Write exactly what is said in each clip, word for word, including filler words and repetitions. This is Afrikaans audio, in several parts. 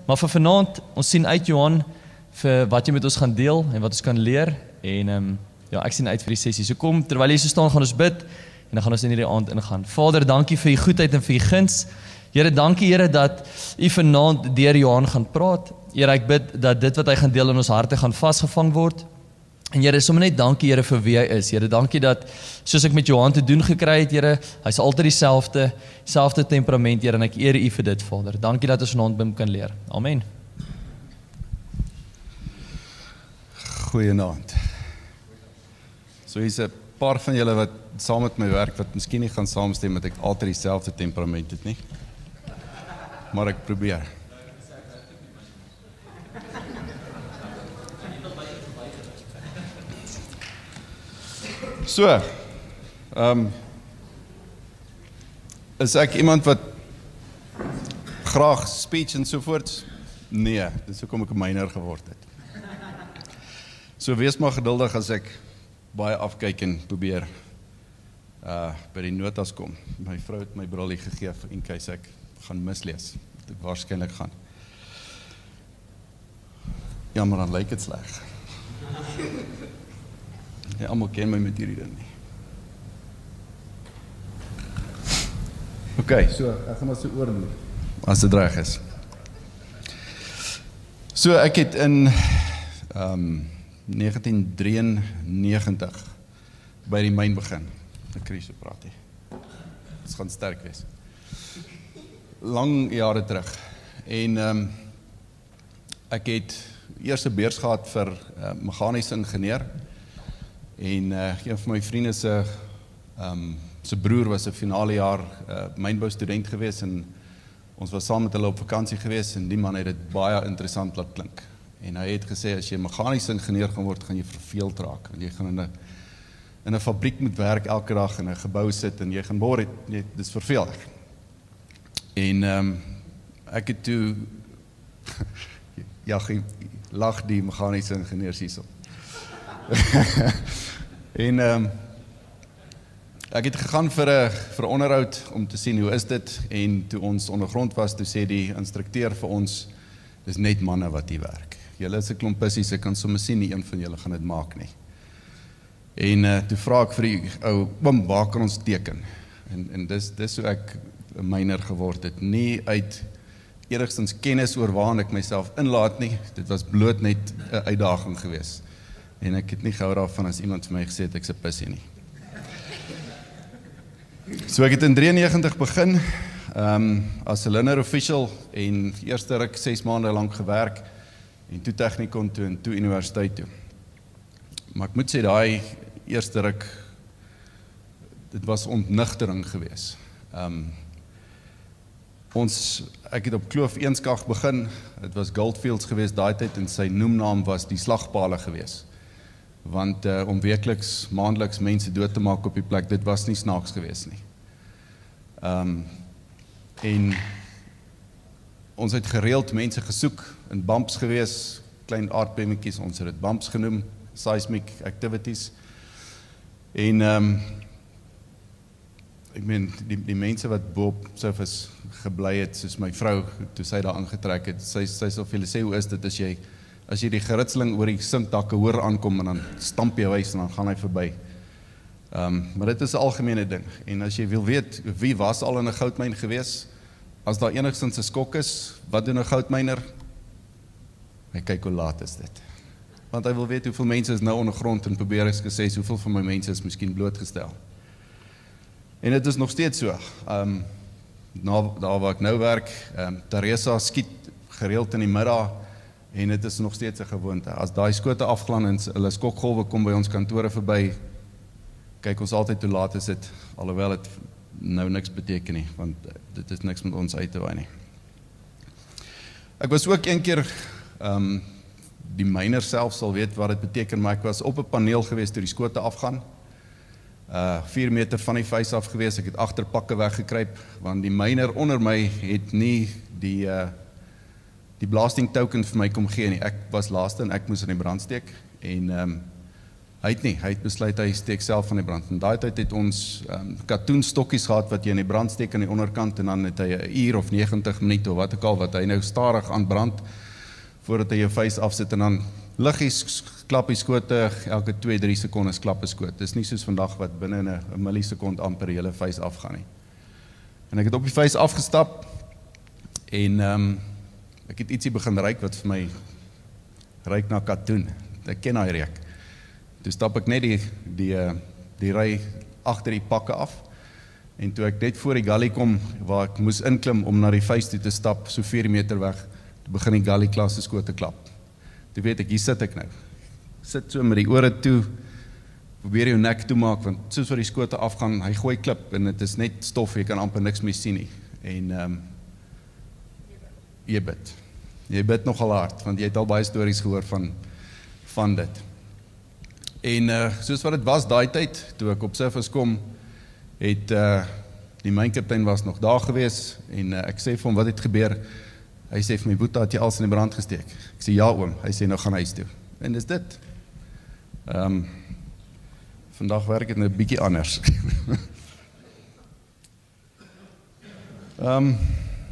Maar vir vanaand, ons sien uit Johan vir wat jy met ons gaan deel en wat ons kan leer. En um, ja, ek sien uit vir die sessie. So kom, terwyl jy so staan, gaan ons bid en dan gaan ons in hierdie aand ingaan. Vader, dankie vir u goedheid en vir u guns. Here, dankie Here dat u vanaand deur Johan gaan praat. Here, ek bid dat dit wat hy gaan deel in ons harte gaan vasgevang word. En Here, sommer net dankie Here vir wie hy is. Here, dankie dat soos ek met Johan te doen gekry het, Here, hy's altyd dieselfde, selfde temperament, Here, en ek eer u vir dit, Vader. Dankie dat ons vanaand by hom kan leer. Amen. Goeienaand. So hier's 'n paar van julle wat saam met my werk, wat miskien nie gaan saamstem met ek altyd dieselfde temperament het nie. Maar ek probeer. So, um, is ek iemand wat graag speech en sovoorts? Nee, dis hoekom ek 'n miner geword het. So wees maar geduldig as ek baie afkyk en probeer uh, by die notas kom. My vrou het my bril gegee in case ek gaan mislees. Dit waarskynlik gaan. Ja, maar dan lyk dit sleg. Ja, almal ken my met hierdie ding nie. Ok, so, ek gaan maar so oordoen, as dit reg is. So, ek het in um, negentien drieënnegentig by die myn begin. Ek kan nie so praat nie. Dit gaan sterk wees. Lang jare terug. En um, ek het eers 'n beurs gehad vir uh, meganiese ingenieur. En uh, een van my vriende se um, se broer was 'n finale jaar uh, mynbou student gewees en ons was saam met hulle op vakansie gewees en die man het dit baie interessant laat klink. En hy het gesê as jy meganiese ingenieur gaan word, gaan jy verveeld raak. Want jy gaan in 'n in 'n fabriek moet werk elke dag in 'n gebou sit en jy gaan boor, dit is verveelig. En um, ek het toe ja, lag die meganiese ingenieurs hierso. En um, ek het gegaan vir 'n vir 'n onderhoud om te sien hoe is dit en toe ons ondergrond was, toe sê die instrukteur vir ons, dis net manne wat hier werk. Julle is 'n klomp pissies, ek kan sommer sien nie een van julle gaan dit maak nie. En uh, toe vra ek vir die ou, oom, waar kan ons teken? En en dis dis hoe ek 'n miner geword het, nie uit enigstens kennis oor waar ek myself inlaat nie. Dit was bloot net 'n uitdaging geweest. En ek het nie gehou daarvan as iemand vir my gesê het ek's 'n pissie nie. So ek het in drieënnegentig begin um, as cylinder official en eerste ruk ses maande lank gewerk en toe Technikon toe en toe universiteit toe. Maar ek moet sê daai eerste ruk, dit was ontnigtering geweest. Um, ons, ek het op Kloof Eenskag begin, het was Goldfields geweest daai tyd en sy noemnaam was die slagpale geweest. Want uh, om wekeliks, maandeliks mense dood te maak op die plek, dit was nie snaaks geweest nie. Um, en ons het gereeld mense gesoek, in bumps geweest, klein aardbemmetjies, ons het dit bumps genoem, seismic activities. En um, ek meen, die, die mense wat boop surface gebly het, soos my vrou, toe sy daar aangetrek het, sy, sy sal vir julle sê, hoe is dit as jy As jy die geritseling oor die sinkdakke hoor aankom en dan stamp jy huis en dan gaan hy verby. Um, maar dit is 'n algemene ding. En as jy wil weet, wie was al in 'n goudmyn gewees? As daar enigstens 'n skok is, wat doen 'n goudmyner? Hy kyk hoe laat is dit. Want hy wil weet hoeveel mense is nou ondergrond en probeer ek gesê, hoeveel van my mense is miskien blootgestel. En dit is nog steeds so. Um, na, daar waar ek nou werk, um, Teresa skiet gereeld in die middag, en dit is nog steeds 'n gewoonte. As daai skote afglaan en hulle skokgolwe kom by ons kantore verby, kyk ons altyd hoe laat is dit, alhoewel dit nou niks beteken nie, want dit is niks met ons uit te waai nie. Ek was ook een keer, um, die myner self sal weet wat dit beteken, maar ek was op 'n paneel geweest toe die skote afgaan, uh, vier meter van die vuis af geweest, ek het agter pakke weggekruip, want die myner onder my het nie die uh, die blasting token vir my kom gee nie. Ek was laaste en ek moes in die brand steek en um, Hy het nie, hy het besluit hy steek self van die brand. En daai tyd het ons um, katoenstokkies gehad wat jy in die brand steek aan die onderkant en dan het hy 'n uur of negentig minute of wat ook al wat hy nou stadig aan brand voordat hy jou face afsit en dan liggies klap die skote elke twee drie sekondes klap 'n skoot. Dis nie soos vandag wat binne 'n millisekond amper die hele face afgaan nie. En ek het op die face afgestap en um, ek het ietsie begin ruik wat vir my ruik na katoen. Ek ken daai reuk. Toe stap ek net die, die, die ry agter die pakke af en toe ek net voor die galley kom waar ek moes inklim om na die face toe te stap, so vier meter weg, toe begin die galley klasse skote klap. Toe weet ek, hier sit ek nou. Sit so met die ore toe, probeer jou nek toe maak, want soos wat die skote afgaan, hy gooi klip en het is net stof, jy kan amper niks meer sien nie. En um, jy bid. Jy bid nogal hard, want jy het al baie stories gehoor van, van dit. En uh, soos wat het was daai tyd, toe ek op Surfers kom, het uh, die mynkaptein was nog daar gewees, en uh, ek sê vir hom, wat het gebeur? Hy sê vir my, Boeta, het jy alles in die brand gesteek? Ek sê, ja oom, hy sê, nou gaan huis toe. En dis dit. Um, vandag werk het nou 'n bietjie anders. um,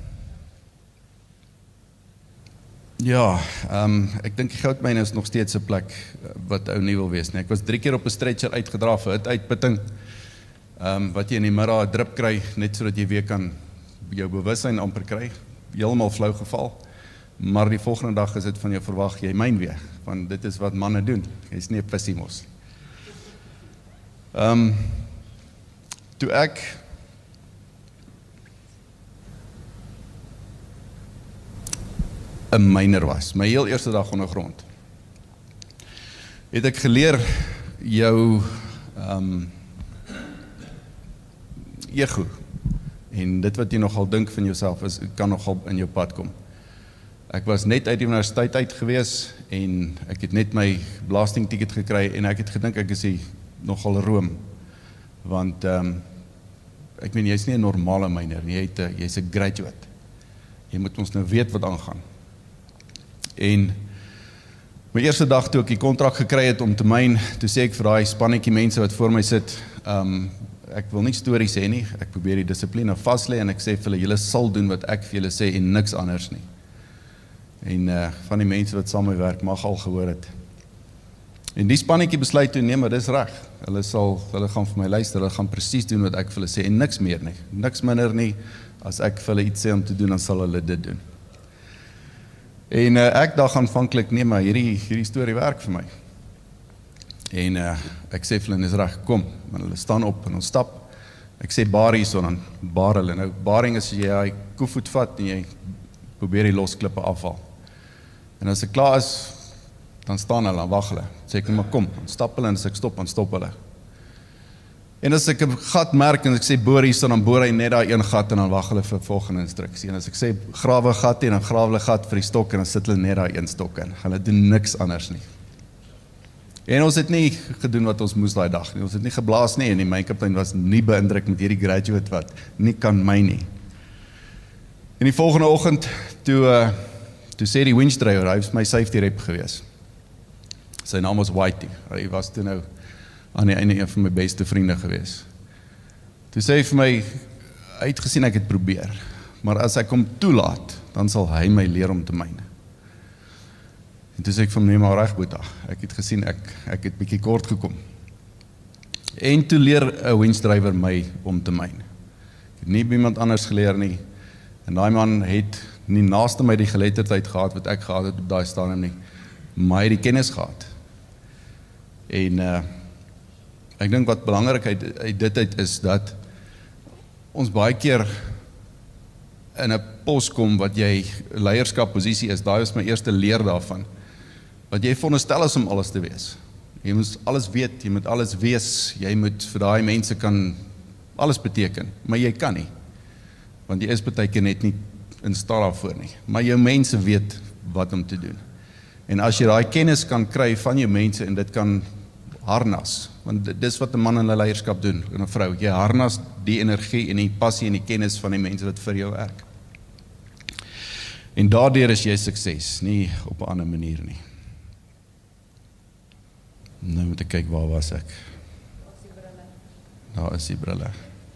Ja, um, ek dink die goudmyne is nog steeds 'n plek wat ou nie wil wees nie. Ek was drie keer op 'n stretcher uitgedra vir het uitputting, um, wat jy in die middag 'n drip kry, net sodat jy weer kan jou bewussyn amper kry, heeltemal flou geval, maar die volgende dag is dit van jou verwag, jy myn weer, want dit is wat manne doen, jy is nie 'n pissie mos. Um, toe ek een myner was, my heel eerste dag ondergrond, het ek geleer jou um, ego, en dit wat jy nogal dink van jouself is, kan nogal in jou pad kom. Ek was net uit die universiteit uit gewees, en ek het net my belastingticket gekry, en ek het gedink ek is die nogal room, want um, ek meen, jy is nie 'n normale myner, jy is 'n graduate, jy moet ons nou weet wat aangaan. En my eerste dag toe ek die kontrak gekry het om te myn, toe sê ek vir daai spannetjie mense wat voor my sit, um, ek wil nie stories sê nie, ek probeer die dissipline vaslê en ek sê vir hulle, julle sal doen wat ek vir julle sê en niks anders nie. En uh, van die mense wat saam my werk mag al gehoor het. En die spannetjie besluit toe, nee, maar dis reg. Hulle sal, hulle gaan vir my luister, hulle gaan presies doen wat ek vir hulle sê en niks meer nie, niks minder nie. As ek vir hulle iets sê om te doen, dan sal hulle dit doen. En uh, ek dacht aanvanklik, nee, maar hierdie, hierdie storie werk vir my. En uh, ek sê vir hulle, is reg, kom, en hulle staan op en ons stap. Ek sê baar hier so, dan baar hulle. Nou, baring is jy hy koevoet vat en jy probeer die losklippe afval. En as ek klaar is, dan staan hulle, dan wag hulle. Sê ek, maar kom, dan stap hulle en as ek stop, dan stop hulle. En as ek 'n gat merk en ek sê boor hier staan, dan boor hy net daai een gat en dan wag hulle vir volgende instruksie. En as ek sê grawe gat en dan grawe hulle gat vir die stok en dan sit hulle net daai een stok in. Hulle doen niks anders nie. En ons het nie gedoen wat ons moes daai dag nie. Ons het nie geblaas nie en die mynkaptein was nie beïndruk met hierdie graduate wat nie kan my nie. En die volgende oggend toe uh, toe sê die winch driver, hy was my safety rep gewees. Sy naam was Whitey. Hy was toe nou aan die einde een van my beste vriende gewees. Toe sê hy vir my, hy het gesien ek het probeer, maar as ek hom toelaat, dan sal hy my leer om te myn. En toe sê ek vir hom, nee maar reg Boeta, ek het gesien, ek, ek het bietjie kort gekom. En toe leer 'n winch driver my om te myn. Ek het nie by iemand anders geleer nie, en daai man het nie naaste my die geletterdheid gehad, wat ek gehad het op daai stadium nie, maar hy het die kennis gehad. En uh, ek dink wat belangrik uit, uit dit uit is dat ons baie keer in 'n pos kom wat jy leierskapposisie is, daai is my eerste leer daarvan, wat jy veronderstel is om alles te wees. Jy moet alles weet, jy moet alles wees, jy moet vir daai mense kan alles beteken, maar jy kan nie, want jy is baie keer net nie in staat daarvoor nie, maar jou mense weet wat om te doen. En as jy daai kennis kan kry van jou mense en dit kan harnas, want dit is wat 'n man in 'n leierskap doen, en 'n vrou, jy harnas die energie en die passie en die kennis van die mense wat vir jou werk. En daardeur is jy sukses, nie op 'n ander manier nie. Nou moet ek kyk, waar was ek? Daar is die brille.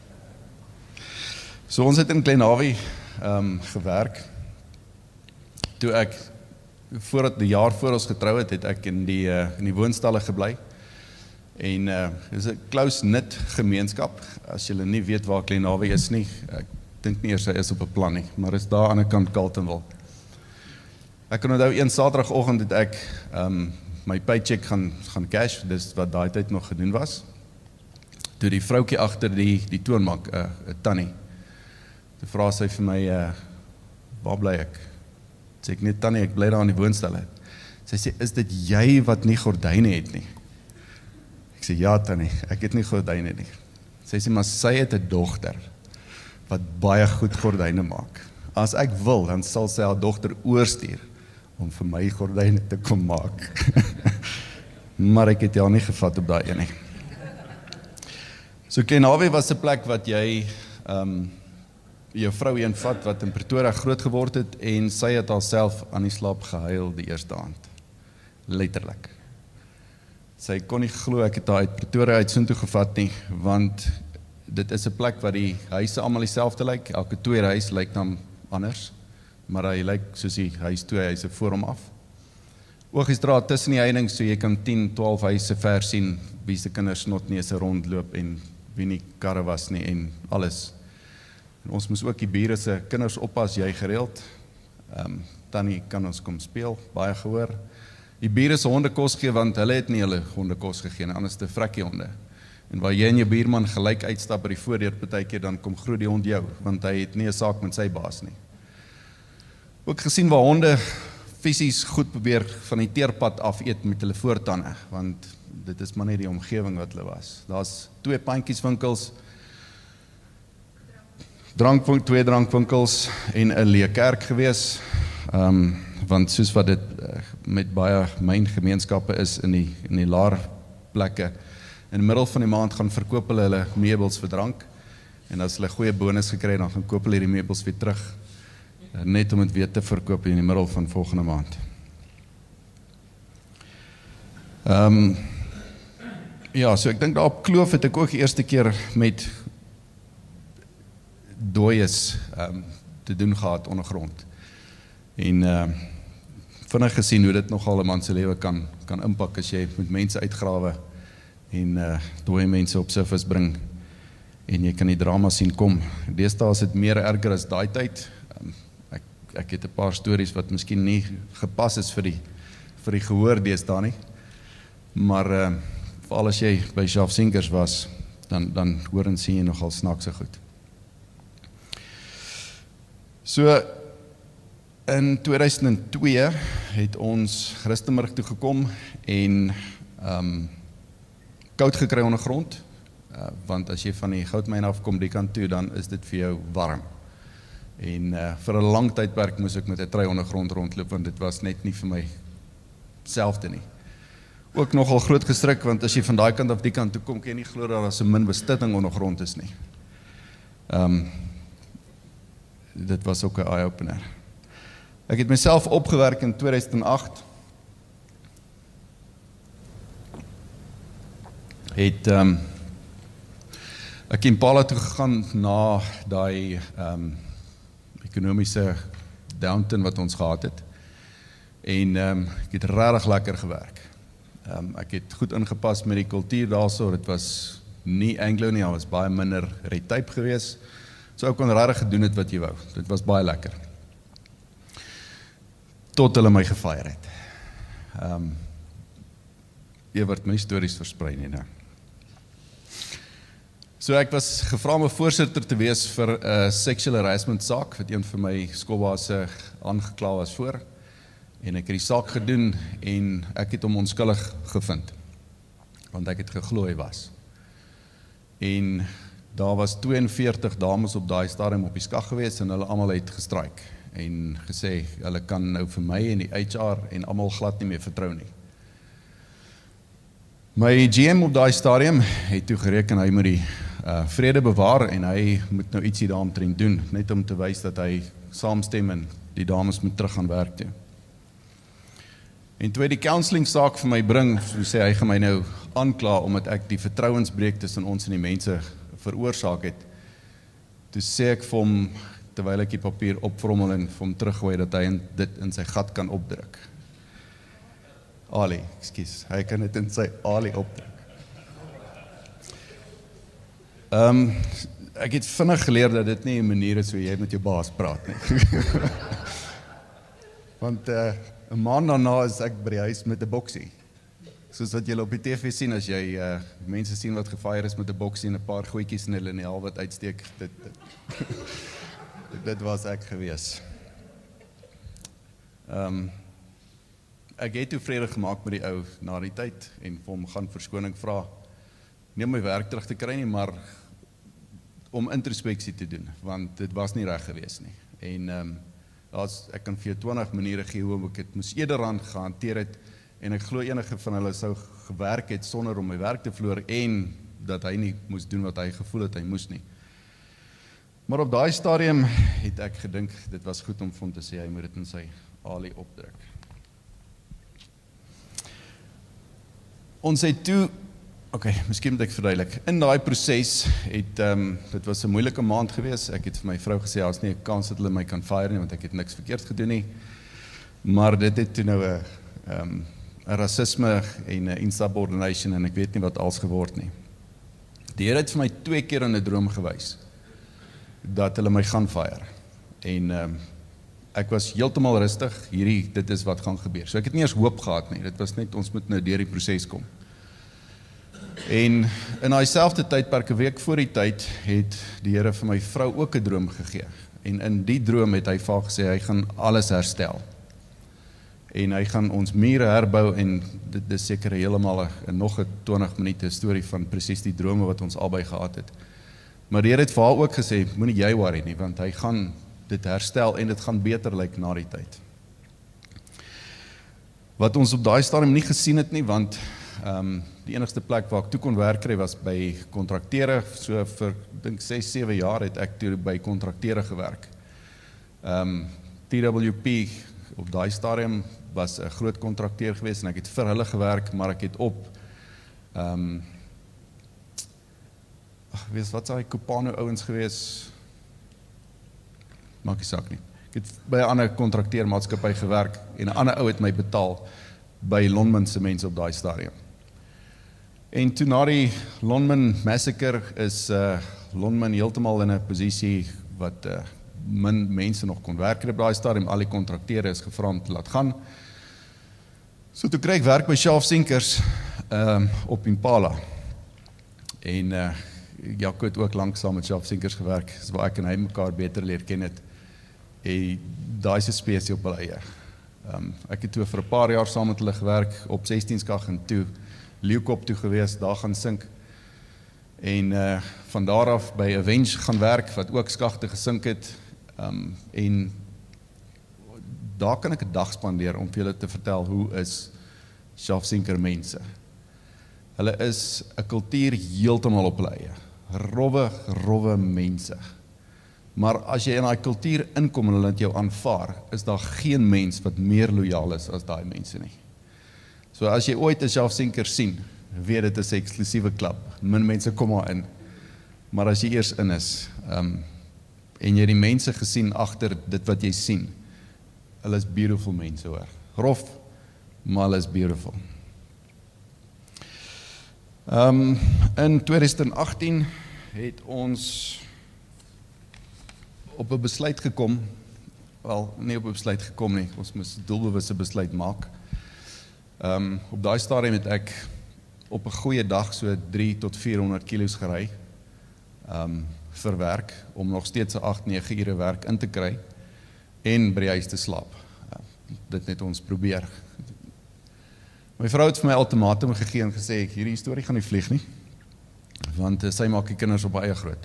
So ons het in Glenhawie um, gewerk. Toe ek, voordat die jaar voor ons getrou het, het ek in die, uh, in die woonstalle gebly. En uh, is 'n close-knit gemeenskap. As julle nie weet waar Glenhawie is nie, ek dink nie eers hy is op 'n plan nie, maar is daar aan die kant Carletonville. Ek kan onthou, een Saterdagoggend het ek um, my paycheck gaan, gaan cash, dis wat daai tyd nog gedoen was. Toe die vroukie agter die, die toonbank, 'n uh, tannie, toe vra sy vir my, uh, waar bly ek? Sê ek net, tannie, ek bly daar in die woonstelle. Sy sê, is dit jy wat nie gordyne het nie? Ek sê, ja tannie, ek het nie gordyne nie. Sy sê, maar sy het 'n dogter, wat baie goed gordyne maak. As ek wil, dan sal sy haar dogter oorstuur, om vir my gordyne te kom maak. Maar ek het jou nie gevat op daai een nie. So Glenhawie was 'n plek wat jy um, jou vrou een vat wat in Pretoria groot geword het en sy het haarself aan die slaap gehuil die eerste aand. Letterlik. Sy kon nie glo ek het haar uit Pretoria uit soontoe gevat nie, want dit is 'n plek waar die huise almal dieselfde lyk, elke tweede huis lyk dan anders, maar hy lyk soos die huis twee huise voor hom af. Oogiestraat tussen die heininge, so jy kan tien, twaalf huise ver sien, wie se kinders snotneuse rondloop en wie nie karre was nie en alles. En ons moes ook die bure se kinders oppas, jy gereeld. Um, Tannie kan ons kom speel, baie gehoor. Die bure se honde kos gee, want hulle het nie hulle honde kos gegee, anders te vrekkie honde. En waar jy en jou buurman gelyk uitstap by die voordeur partykeer, dan kom groet die hond jou, want hy het nie 'n saak met sy baas nie. Ook gesien waar honde fisies goed probeer van die teerpad af eet met hulle voortande, want dit is maar net die omgewing wat hulle was. Daar's twee pandjieswinkels, drankwinkel, twee drankwinkels en 'n leerkerk gewees, um, want soos wat dit uh, met baie myn gemeenskappe is in die, in die laer plekke, in die middel van die maand gaan verkoop hulle hulle meubels vir drank, en as hulle goeie bonus gekry, dan gaan koop hulle die meubels weer terug, net om het weer te verkoop in die middel van volgende maand. Um, ja, so ek dink daar op Kloof het ek ook die eerste keer met dooies um, te doen gehad ondergrond. En uh, vinnig gesien hoe dit nogal 'n man se lewe kan, kan impak as jy met mense uitgrawe en uh, dooie mense op surface bring en jy kan die drama sien kom. Deesdae is dit meer erger as daai tyd. Um, ek, ek het 'n paar stories wat miskien nie gepas is vir die, vir die gehoor deesdae nie. Maar uh, veral as jy by Sharpsinkers was, dan, dan hoor en sien jy nogal snaakse goed. So, in tweeduisend twee het ons Christenburg toe gekom en um, koud gekry ondergrond, uh, want as jy van die goudmyn afkom die kant toe, dan is dit vir jou warm. En uh, vir 'n lang tydperk moes ek met 'n trui ondergrond rondloop, want dit was net nie vir my selfde nie. Ook nogal groot gestrik, want as jy van daai kant af die kant toe kom, kan jy nie glo dat daar so min bestitting ondergrond is nie. Um, dit was ook 'n eye-opener. Ek het myself opgewerk in tweeduisend agt. Het um, ek Impala toe gegaan na daai um, ekonomiese downturn wat ons gehad het. En um, ek het regtig lekker gewerk. Um, ek het goed ingepas met die kultuur daarso, dit was nie Anglo nie, daar was baie minder red tape gewees. So ek kon regtig gedoen het wat jy wou. Dit was baie lekker. Tot hulle my gefire het. Um, Ewert my stories versprei nie nou. So ek was gevra om 'n voorsitter te wees vir 'n uh, sexual harassment saak, wat een van my skoolbaase aangekla was voor. En ek het die saak gedoen en ek het hom onskuldig gevind. Want ek het geglo hy was. En daar was tweeënveertig dames op daai stadium op die skag gewees en hulle almal het gestryk en gesê hulle kan nou vir my en die H R en almal glad nie meer vertrou nie. My G M op daai stadium het toe gereken hy moet die uh, vrede bewaar en hy moet nou ietsie daaromtrent doen, net om te wys dat hy saamstem en die dames moet terug gaan werk toe. En toe hy die counseling saak vir my bring, so sê hy gaan my nou aankla omdat ek die vertrouensbreek tussen ons en die mense veroorsaak het. Toe sê ek vir hom, terwyl ek die papier opvrommel en vir hom teruggooi, dat hy dit in sy gat kan opdruk. Ali, ekskuus, hy kan dit in sy Ali opdruk. Um, ek het vinnig geleer dat dit nie 'n manier is hoe jy met jou baas praat nie. Want uh, 'n maand daarna is ek by die huis met 'n boksie. Soos wat julle op die T V sien, as jy uh, mense sien wat gefire is met 'n boksie en 'n paar goedjies in hulle in die hal wat uitsteek, dit, dit, dit was ek gewees. Um, ek het toe vrede gemaak met die ou na die tyd en vir hom gaan verskoning vra. Nie om my werk terug te kry nie, maar om introspeksie te doen, want dit was nie reg gewees nie. En um, as, ek kan vir jou twintig maniere gee hoe ek het moes eerderhand gehanteer het, en ek glo enige van hulle sou gewerk het sonder om my werk te verloor en dat hy nie moes doen wat hy gevoel het hy moes nie. Maar op daai stadium het ek gedink dit was goed om vir hom te sê hy moet dit in sy Ali opdruk. Ons het toe, oké, okay, miskien moet ek verduidelik. In daai proses het um, dit was 'n moeilike maand gewees. Ek het vir my vrou gesê daar's nie 'n kans dat hulle my kan fire nie want ek het niks verkeerd gedoen nie. Maar dit het toe nou 'n um, 'n rasisme en 'n insubordination en ek weet nie wat als geword nie. Die Here het vir my twee keer in 'n droom gewys dat hulle my gaan fire. En um, ek was heeltemal rustig, hierdie, dit is wat gaan gebeur. So ek het nie eens hoop gehad nie, dit was net, ons moet nou deur die proses kom. En in daai selfde tydperk, 'n week voor die tyd, het die Here vir my vrou ook 'n droom gegee. En in die droom het hy vir haar gesê, hy gaan alles herstel. En hy gaan ons mure herbou en dit is seker heeltemal 'n nog 'n twintig minute storie van presies die drome wat ons albei gehad het. Maar die Here het vir haar ook gesê, moenie jy worry nie, want hy gaan dit herstel en dit gaan beter lyk na die tyd. Wat ons op daai stadium nie gesien het nie, want um, die enigste plek waar ek toe kon werk kry was by kontrakteure, so vir dink ses, sewe jaar het ek toe by kontrakteure gewerk. Um, T W P op daai stadium was 'n groot kontrakteur geweest en ek het vir hulle gewerk, maar ek het op um, ag, weet wat sy Kopano ouens geweest, maak nie saak nie. Ek het by 'n ander kontrakteermaatskappy gewerk en 'n ander ou het my betaal by Lonmin se mense op daai stadium. En toe na die Lonmin massacre is uh, Lonmin heeltemal in 'n posisie wat uh, min mense nog kon werk op daai stadium, al die kontrakteure is gevra om te laat gaan. So toe kry ek werk by Shelf Sinkers um, op Impala. En uh, Jaco het ook lank saam met Shelf Sinkers gewerk, so waar ek en hy mekaar beter leer ken het. En daai is 'n spesie op hulle eie. Um, ek het toe vir 'n paar jaar saam met hulle gewerk op sestien skag en toe Leeukop toe gewees, daar gaan sink. En uh, van daar af by Avenge gaan werk, wat ook skagte gesink het. Um, en daar kan ek 'n dag spandeer om vir julle te vertel hoe is Shelf Sinker mense. Hulle is 'n kultuur heeltemal op hulle eie. Rowwe, rowwe mense. Maar as jy in daai kultuur inkom en hulle het jou aanvaar, is daar geen mens wat meer lojaal is as daai mense nie. So as jy ooit 'n Shelf Sinker sien, weet dit is 'n eksklusiewe klub. Min mense kom maar in. Maar as jy eers in is, um, en jy die mense gesien agter dit wat jy sien, hulle is beautiful mense hoor. Grof, maar hulle is beautiful. Um, in twintig agttien het ons op 'n besluit gekom, wel nie op 'n besluit gekom nie, ons moes doelbewuste besluit maak. Um, op daai stadium het ek op 'n goeie dag so drie tot vierhonderd kilos gery, um, vir werk, om nog steeds 'n agt, nege ure werk in te kry, en by die huis te slaap. Uh, dit net ons probeer. My vrou het vir my ultimatum gegee en gesê, hierdie storie gaan nie vlieg nie, want uh, sy maak die kinders op haar eie groot.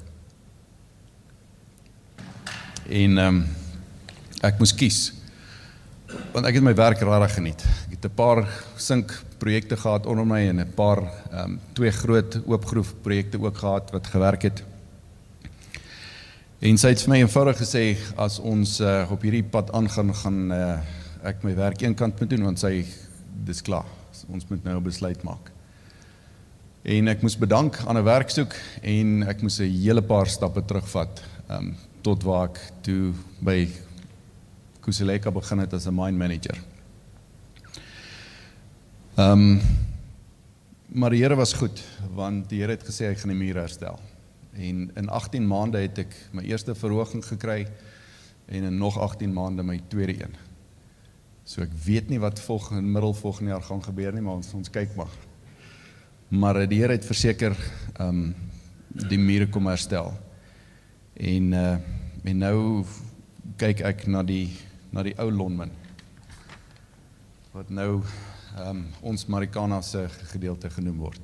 En um, ek moes kies, want ek het my werk rarig geniet. Ek het 'n paar sink projekte gehad onder my en 'n paar um, twee groot oopgroef projekte ook gehad wat gewerk het. En sy het vir my eenvoudig gesê, as ons uh, op hierdie pad aangaan, gaan uh, ek my werk een kant moet doen, want sy dis klaar. Ons moet nou 'n besluit maak. En ek moes bedank aan 'n werksoek en ek moes 'n hele paar stappe terugvat um, tot waar ek toe by Kuseleka begin het as 'n mine manager. Um, maar die Here was goed, want die Here het gesê hy gaan die muur herstel. En in agttien maande het ek my eerste verhoging gekry en in nog agttien maande my tweede een. So ek weet nie wat volgende middel volgende jaar gaan gebeur nie, maar ons, ons kyk maar. Maar die Here het verseker um, die mure kom herstel. En, uh, en nou kyk ek na die, na die ou Lonmin, wat nou um, ons Marikana se gedeelte genoem word.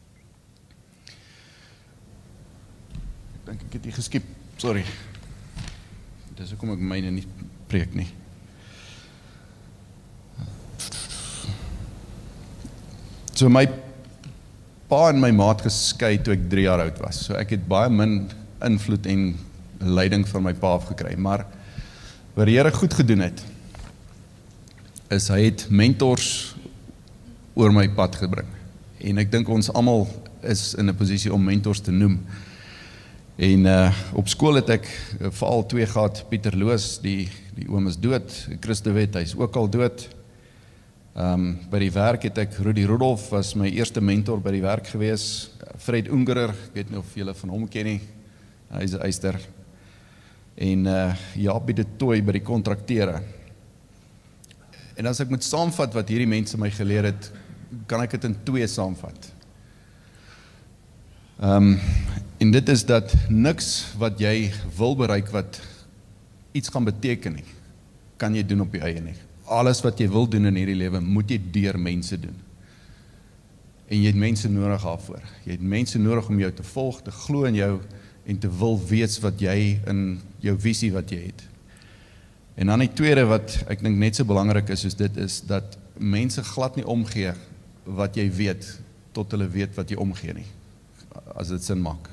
Ek dink ek het hier geskiep, sorry. Dis hoekom ek myne nie preek nie. So my pa en my ma het geskei toe ek drie jaar oud was. So ek het baie min invloed en leiding van my pa afgekry. Maar wat die Here goed gedoen het, is hy het mentors oor my pad gebring. En ek dink ons almal is in 'n posisie om mentors te noem. En uh, op skool het ek uh, veral twee gehad, Pieter Loos, die, die oom is dood, Chris de Wet, hy is ook al dood. Um, by die werk het ek, Rudy Rudolph was my eerste mentor by die werk gewees, Fred Ungerer, ek weet nie of julle van hom ken nie, hy is 'n eyster, en uh, Jaapie de Tooi by die kontrakteure. En as ek moet saamvat wat hierdie mense my geleer het, kan ek dit in twee saamvat. Um, en dit is dat niks wat jy wil bereik wat iets gaan beteken nie, kan jy doen op jou eie nie. Alles wat jy wil doen in hierdie lewe, moet jy deur mense doen. En jy het mense nodig daarvoor. Jy het mense nodig om jou te volg, te glo in jou, en te wil weet wat jy in jou visie wat jy het. En dan die tweede wat ek dink net so belangrik is, is dit is dat mense glad nie omgee wat jy weet, tot hulle weet wat jy omgee nie, as dit sin maak.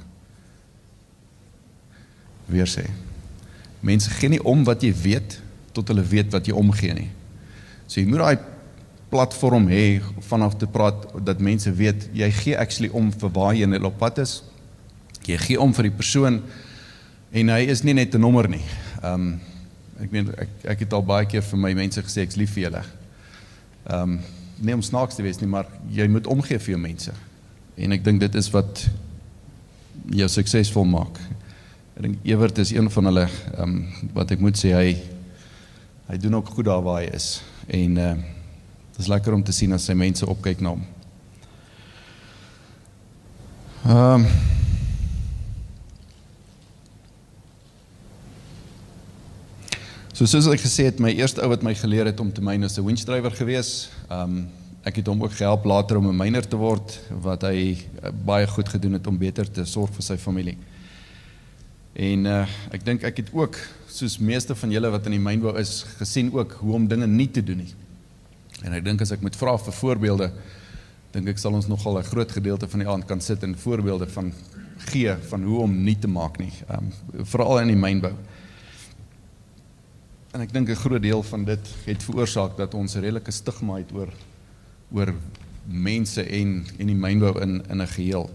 Weer sê, mense gee nie om wat jy weet, tot hulle weet wat jy omgee nie. So jy moet daai platform hê vanaf te praat, dat mense weet, jy gee actually om vir waar jy in op pad is, jy gee om vir die persoon, en hy is nie net 'n nommer nie. Um, ek, meen, ek, ek het al baie keer vir my mense gesê, ek is lief vir julle. Um, nie om snaaks te wees nie, maar jy moet omgee vir jou mense. En ek dink dit is wat jou suksesvol maak. Ek dink Ewert is een van hulle, um, wat ek moet sê, hy, hy doen ook goed daar waar hy is. En uh, het is lekker om te sien as sy mense opkyk na hom. Um, so soos ek gesê het, my eerste ou wat my geleer het om te myn is 'n winch-drywer gewees. Um, ek het hom ook gehelp later om 'n myner te word, wat hy uh, baie goed gedoen het om beter te sorg vir sy familie. En uh, ek dink ek het ook, soos meeste van julle wat in die mynbou is, gesien ook hoe om dinge nie te doen nie. En ek dink as ek moet vra vir voorbeelde, dink ek sal ons nogal 'n groot gedeelte van die aand kan sit en voorbeelde van gee, van hoe om nie te maak nie, um, veral in die mynbou. En ek dink 'n groot deel van dit het veroorsaak dat ons 'n redelike stigma het oor, oor mense en, en die mynbou in, in 'n geheel.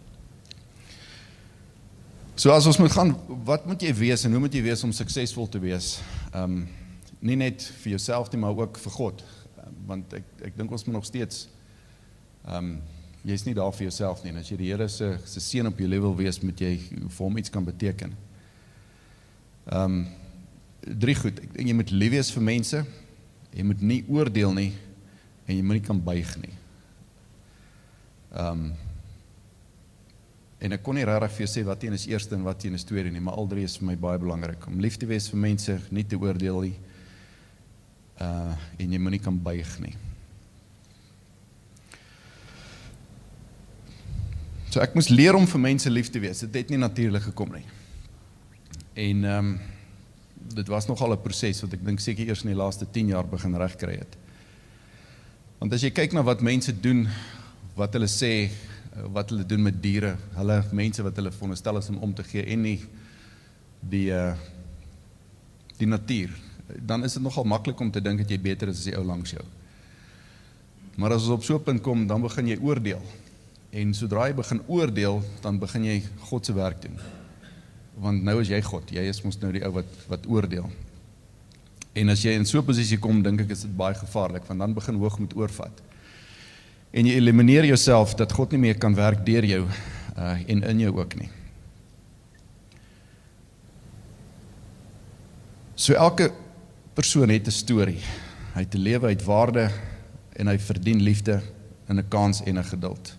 So as ons moet gaan, wat moet jy wees en hoe moet jy wees om suksesvol te wees? Um, nie net vir jouself nie, maar ook vir God. Um, want ek, ek dink ons moet nog steeds, um, jy is nie daar vir jouself nie. En as jy die Here se, se seën op jou lewe wil wees, moet jy vir hom iets kan beteken. Um, drie goed, ek dink jy moet lief wees vir mense, jy moet nie oordeel nie, en jy moet nie kan buig nie. Um, En ek kon nie regtig vir jou sê wat een is eerste en wat een is tweede nie, maar al drie is vir my baie belangrik. Om lief te wees vir mense, nie te oordeel nie, uh, en jy moet nie kan buig nie. So ek moes leer om vir mense lief te wees, dit het nie natuurlijk gekom nie. En um, dit was nogal 'n proses, wat ek dink seker eers in die laaste tien jaar begin regkry het. Want as jy kyk na wat mense doen, wat hulle sê, wat hulle doen met diere, hulle mense wat hulle veronderstel is om om te gee, en nie die, uh, die natuur, dan is dit nogal maklik om te dink dat jy beter is as die ou langs jou. Maar as ons op so 'n punt kom, dan begin jy oordeel. En sodra jy begin oordeel, dan begin jy God se werk doen. Want nou is jy God, jy is mos nou die ou wat, wat oordeel. En as jy in so 'n posisie kom, dink ek is dit baie gevaarlik, want dan begin hoogmoed oorvat. En jy elimineer jouself dat God nie meer kan werk deur jou uh, en in jou ook nie. So elke persoon het 'n storie. Hy het 'n lewe, hy het waarde en hy verdien liefde en 'n kans en 'n geduld.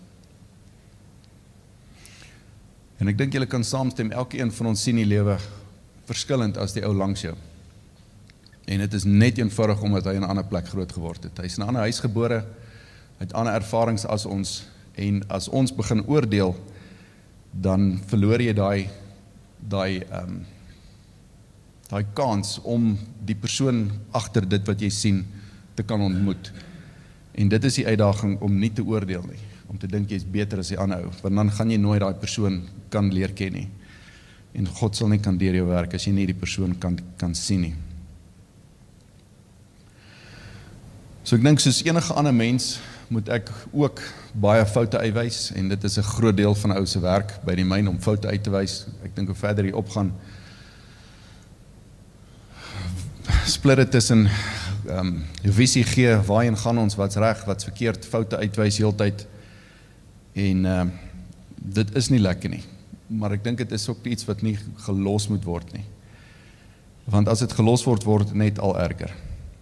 En ek dink julle kan saamstem, elke een van ons sien die lewe verskillend as die ou langs jou. En dit is net eenvoudig omdat hy in 'n ander plek groot geword het. Hy is in 'n ander huis gebore, hy het ander ervarings as ons, en as ons begin oordeel, dan verloor jy daai daai um, daai kans om die persoon agter dit wat jy sien te kan ontmoet. En dit is die uitdaging om nie te oordeel nie, om te dink jy is beter as die ander ou, want dan gaan jy nooit daai persoon kan leer ken nie. En God sal nie kan deur jou werk as jy nie die persoon kan, kan sien nie. So ek dink soos enige ander mens moet ek ook baie foute uitwys, en dit is 'n groot deel van 'n ou se werk by die myn om foute uit te wys. Ek dink hoe verder jy opgaan, split dit tussen um, visie gee, waarheen gaan ons, wat's reg, wat's verkeerd, foute uitwys heeltyd. En um, dit is nie lekker nie. Maar ek dink dit is ook iets wat nie gelos moet word nie. Want as dit gelos word, word dit net al erger.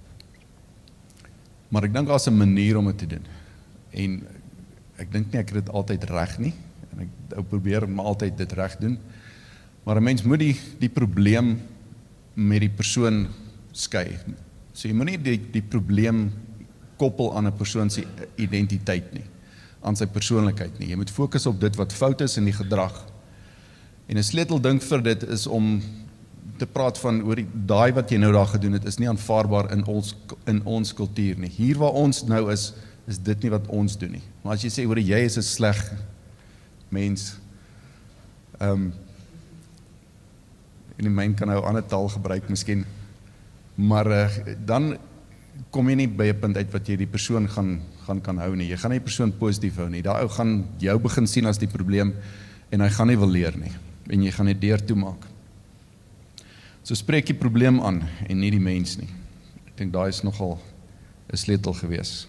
Maar ek dink daar's 'n manier om dit te doen. En ek dink nie ek het dit altyd reg nie. En ek, ek probeer maar altyd dit reg doen. Maar 'n mens moet die, die probleem met die persoon skei. So jy moet nie die, die probleem koppel aan 'n persoon se identiteit nie, aan sy persoonlikheid nie. Jy moet fokus op dit wat fout is in die gedrag. En 'n sleutelding vir dit is om te praat van oor die daai wat jy nou daar gedoen het, is nie aanvaarbaar in ons in ons kultuur nie. Hier waar ons nou is, is dit nie wat ons doen nie. Maar as jy sê oor jy is 'n sleg mens, ehm um, en die myn kan nou 'n ander taal gebruik miskien, maar uh, dan kom jy nie by 'n punt uit wat jy die persoon gaan gaan kan hou nie. Jy gaan nie die persoon positief hou nie. Daai ou gaan jou begin sien as die probleem en hy gaan nie wil leer nie. En jy gaan dit deur toemaak. So spreek die probleem aan en nie die mens nie. Ek dink daai is nogal 'n sleutel gewees.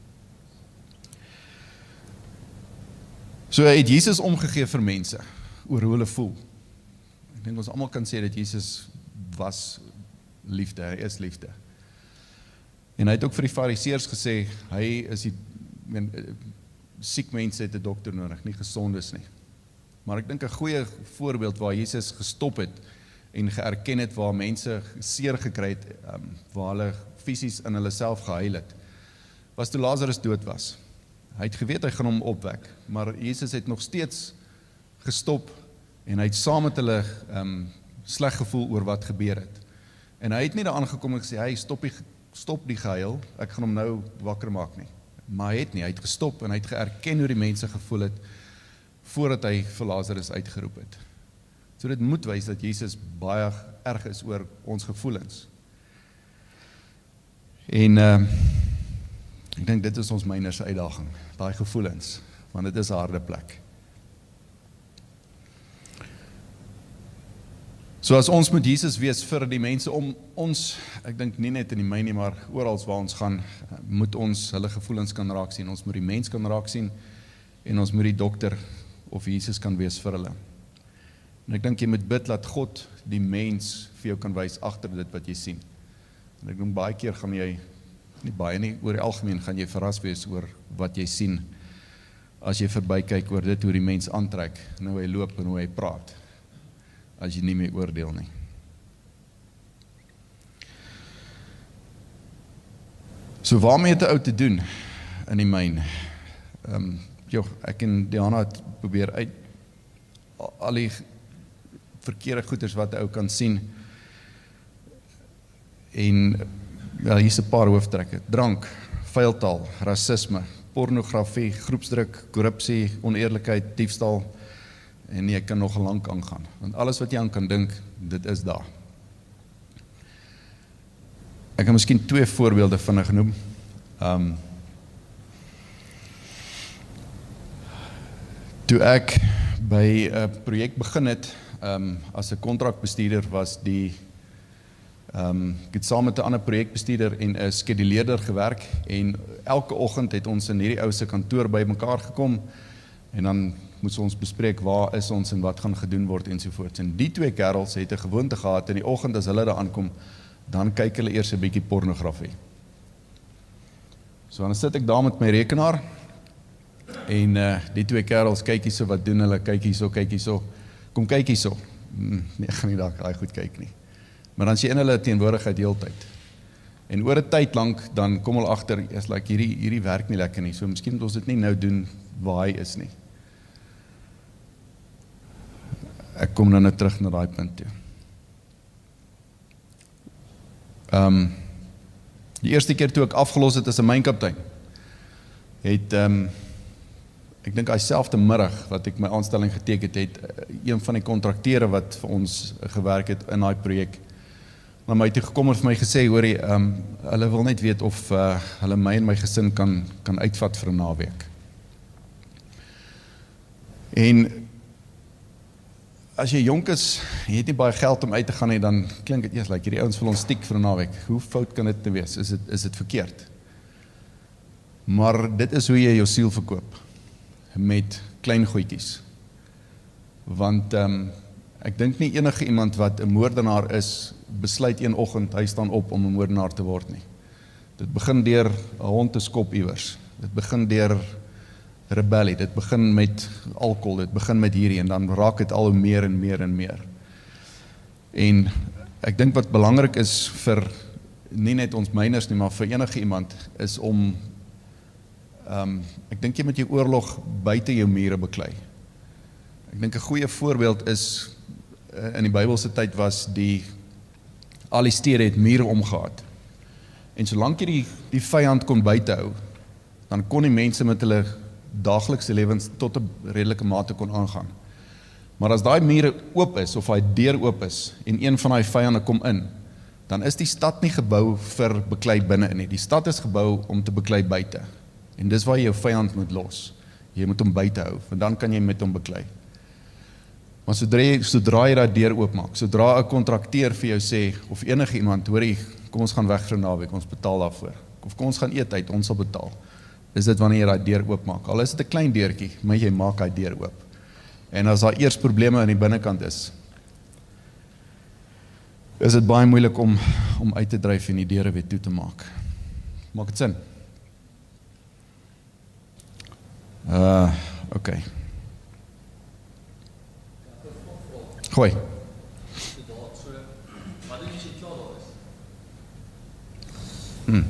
So het Jesus omgegee vir mense oor hoe hulle voel. Ek dink ons almal kan sê dat Jesus was liefde, hy is liefde. En hy het ook vir die fariseërs gesê, hy is die men, siek mense het 'n dokter nodig, nie gesondes nie. Maar ek dink 'n goeie voorbeeld waar Jesus gestop het en geerken het waar mense seer gekry het, um, waar hulle fisies in hulle self gehuil het, was toe Lazarus dood was. Hy het geweet hy gaan hom opwek, maar Jesus het nog steeds gestop en hy het saam met hulle um, sleg gevoel oor wat gebeur het. En hy het nie daar aangekom en gesê, hey, stop die, stop die gehuil, ek gaan hom nou wakker maak nie. Maar hy het nie, hy het gestop en hy het geerken hoe die mense gevoel het, voordat hy vir Lazarus uitgeroep het. So dit moet wys dat Jesus baie erg is oor ons gevoelens. En uh, ek dink dit is ons myner se uitdaging, daai gevoelens, want dit is 'n harde plek. So as ons moet Jesus wees vir die mense om ons, ek dink nie net in die myn nie, maar oral waar ons gaan, moet ons hulle gevoelens kan raak sien. Ons moet die mens kan raak sien en ons moet die dokter of Jesus kan wees vir hulle. En ek dink jy moet bid dat God die mens vir jou kan wys agter dit wat jy sien. En ek dink baie keer gaan jy, nie baie nie, oor die algemeen gaan jy verras wees oor wat jy sien, as jy verby kyk oor dit hoe die mens aantrek, en hoe hy loop en hoe hy praat, as jy nie meer oordeel nie. So waarmee het 'n ou te doen in die myn? Um, jo, ek en Diana het probeer uit al die verkeerde goeders wat 'n ou kan sien. En ja, hier is 'n paar hooftrekke. Drank, vuiltaal, rasisme, pornografie, groepsdruk, korrupsie, oneerlikheid, diefstal, en jy kan nog lank aangaan. Want alles wat jy aan kan dink, dit is daar. Ek kan miskien twee voorbeelde vinnig noem. Um, Toe ek by 'n projek begin het, um, as 'n kontrakbestuurder was die um, ek het saam met 'n ander projekbestuurder en 'n skeduleerder gewerk en elke oggend het ons in hierdie ou se kantoor by mekaar gekom en dan moes ons bespreek waar is ons en wat gaan gedoen word ensovoorts. En die twee kerels het 'n gewoonte gehad in die oggend as hulle daar aankom, dan kyk hulle eers 'n bietjie pornografie. So dan sit ek daar met my rekenaar en uh, die twee kerels kyk hierso, wat doen hulle, kyk hierso, kyk hierso, kom kyk hierso. Hmm, nee, ek gaan nie daar daai goed kyk nie. Maar dan is jy in hulle teenwoordigheid heeltyd. En oor 'n tyd lank dan kom hulle agter, is like hierdie hierdie werk nie lekker nie. So miskien moet ons dit nie nou doen waar hy is nie. Ek kom nou net terug na daai punt toe. Ehm um, die eerste keer toe ek afgelos het as 'n mynkaptein, het ehm um, ek dink hy selfde middag wat ek my aanstelling geteken het, het een van die kontrakteure wat vir ons gewerk het in daai projek na my toe gekom en vir my gesê, hoorie, um, hulle wil net weet of uh, hulle my en my gesin kan, kan uitvat vir 'n naweek. En as jy jonk is, jy het nie baie geld om uit te gaan nie, dan klink dit eers like hierdie ouens wil ons stiek vir 'n naweek. Hoe fout kan dit nou wees? Is dit is dit verkeerd? Maar dit is hoe jy jou siel verkoop, met klein goedjies. Want um, ek dink nie enige iemand wat 'n moordenaar is, besluit een oggend, hy staan op om 'n moordenaar te word nie. Dit begin deur 'n hond te skop iewers. Dit begin deur rebellie, dit begin met alkohol, dit begin met hierdie, en dan raak dit al hoe meer en meer en meer. En ek dink wat belangrik is vir, nie net ons myners nie, maar vir enige iemand, is om, um, ek dink jy moet jou oorlog buite jou mure beklei. Ek dink 'n goeie voorbeeld is, in die Bybelse tyd was die, al die stede het mure omgehad. En solank jy die, die vyand kon buite hou, dan kon die mense met hulle daaglikse lewens tot 'n redelike mate kon aangaan. Maar as daai mure oop is, of daai deur oop is, en een van daai vyande kom in, dan is die stad nie gebou vir beklei binne in nie. Die stad is gebou om te beklei buite. En dis waar jy jou vyand moet los. Jy moet hom buite hou, want dan kan jy met hom beklei. Maar sodra jy, sodra jy daai deur oopmaak, sodra 'n kontrakteur vir jou sê, of enige iemand, hoorie, kom ons gaan weg vir 'n naweek, ons betaal daarvoor. Of kom ons gaan eet uit, ons sal betaal. Is dit wanneer jy daai deur oopmaak. Al is dit 'n klein deurtjie, maar jy maak daai deur oop. En as daar eers probleme aan die binnekant is, is dit baie moeilik om, om uit te dryf en die deure weer toe te maak. Maak dit sin? Uh, oké. Okay. Gooi. Hmm.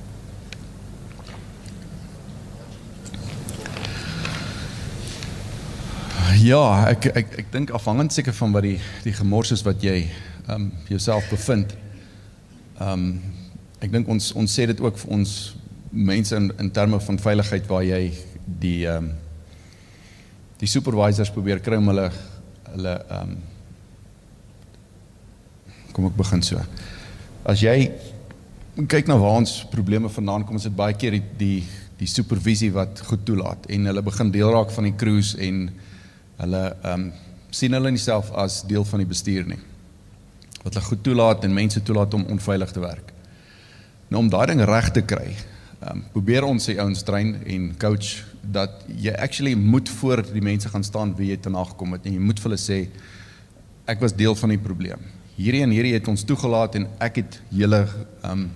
Ja, ek, ek, ek dink afhangend seker van wat die, die gemors is wat jy um, jouself bevind. Um, ek dink ons, ons sê dit ook vir ons mense in, in terme van veiligheid waar jy die, um, die supervisors probeer kry om hulle, hulle um, kom ek begin so. As jy kyk na waar ons probleme vandaan kom, is dit baie keer die, die, die supervisie wat goed toelaat en hulle begin deel raak van die crews en hulle um, sien hulle nie self as deel van die bestuur nie. Wat hulle goed toelaat en mense toelaat om onveilig te werk. Nou om daai ding reg te kry, um, probeer ons die ouens train en coach dat jy actually moet voor die mense gaan staan wie jy te nagekom het en jy moet vir hulle sê, ek was deel van die probleem. Hierdie en hierdie het ons toegelaat en ek het julle um,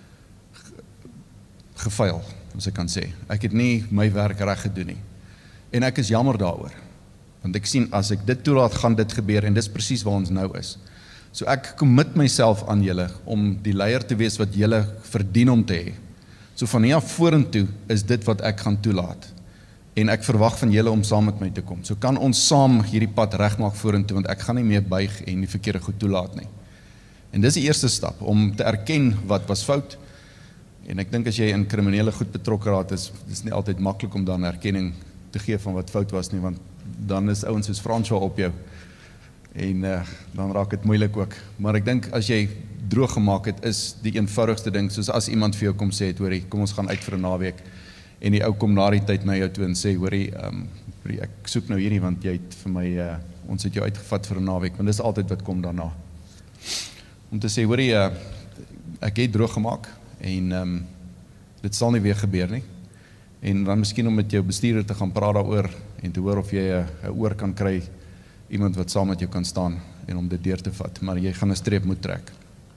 gefaal, as ek kan sê. Ek het nie my werk reg gedoen nie. En ek is jammer daaroor. Want ek sien, as ek dit toelaat, gaan dit gebeur, en dis presies waar ons nou is. So ek commit myself aan julle, om die leier te wees wat julle verdien om te hê. So van hier af vorentoe, is dit wat ek gaan toelaat. En ek verwag van julle om saam met my te kom. So kan ons saam hierdie pad regmaak vorentoe, want ek gaan nie meer buig en die verkeerde goed toelaat nie. En dis die eerste stap, om te erken wat was fout. En ek dink as jy in kriminele goed betrokke raad is, is nie altyd maklik om dan erkenning te gee van wat fout was nie, want dan is ouens soos François op jou, en uh, dan raak het moeilik ook. Maar ek dink, as jy droog gemaak het, is die eenvoudigste ding, soos as iemand vir jou kom sê, hoorie, kom ons gaan uit vir 'n naweek, en die ou kom na die tyd na jou toe en sê, hoorie, um, ek soek nou hierdie, want jy het vir my, uh, ons het jou uitgevat vir 'n naweek, want dis altyd wat kom daarna. Om te sê, hoorie, uh, ek het droog gemaak, en um, dit sal nie weer gebeur nie. En dan miskien om met jou bestuurder te gaan praat daaroor, en te hoor of jy 'n oor kan kry, iemand wat saam met jou kan staan, en om dit deur te vat, maar jy gaan 'n streep moet trek.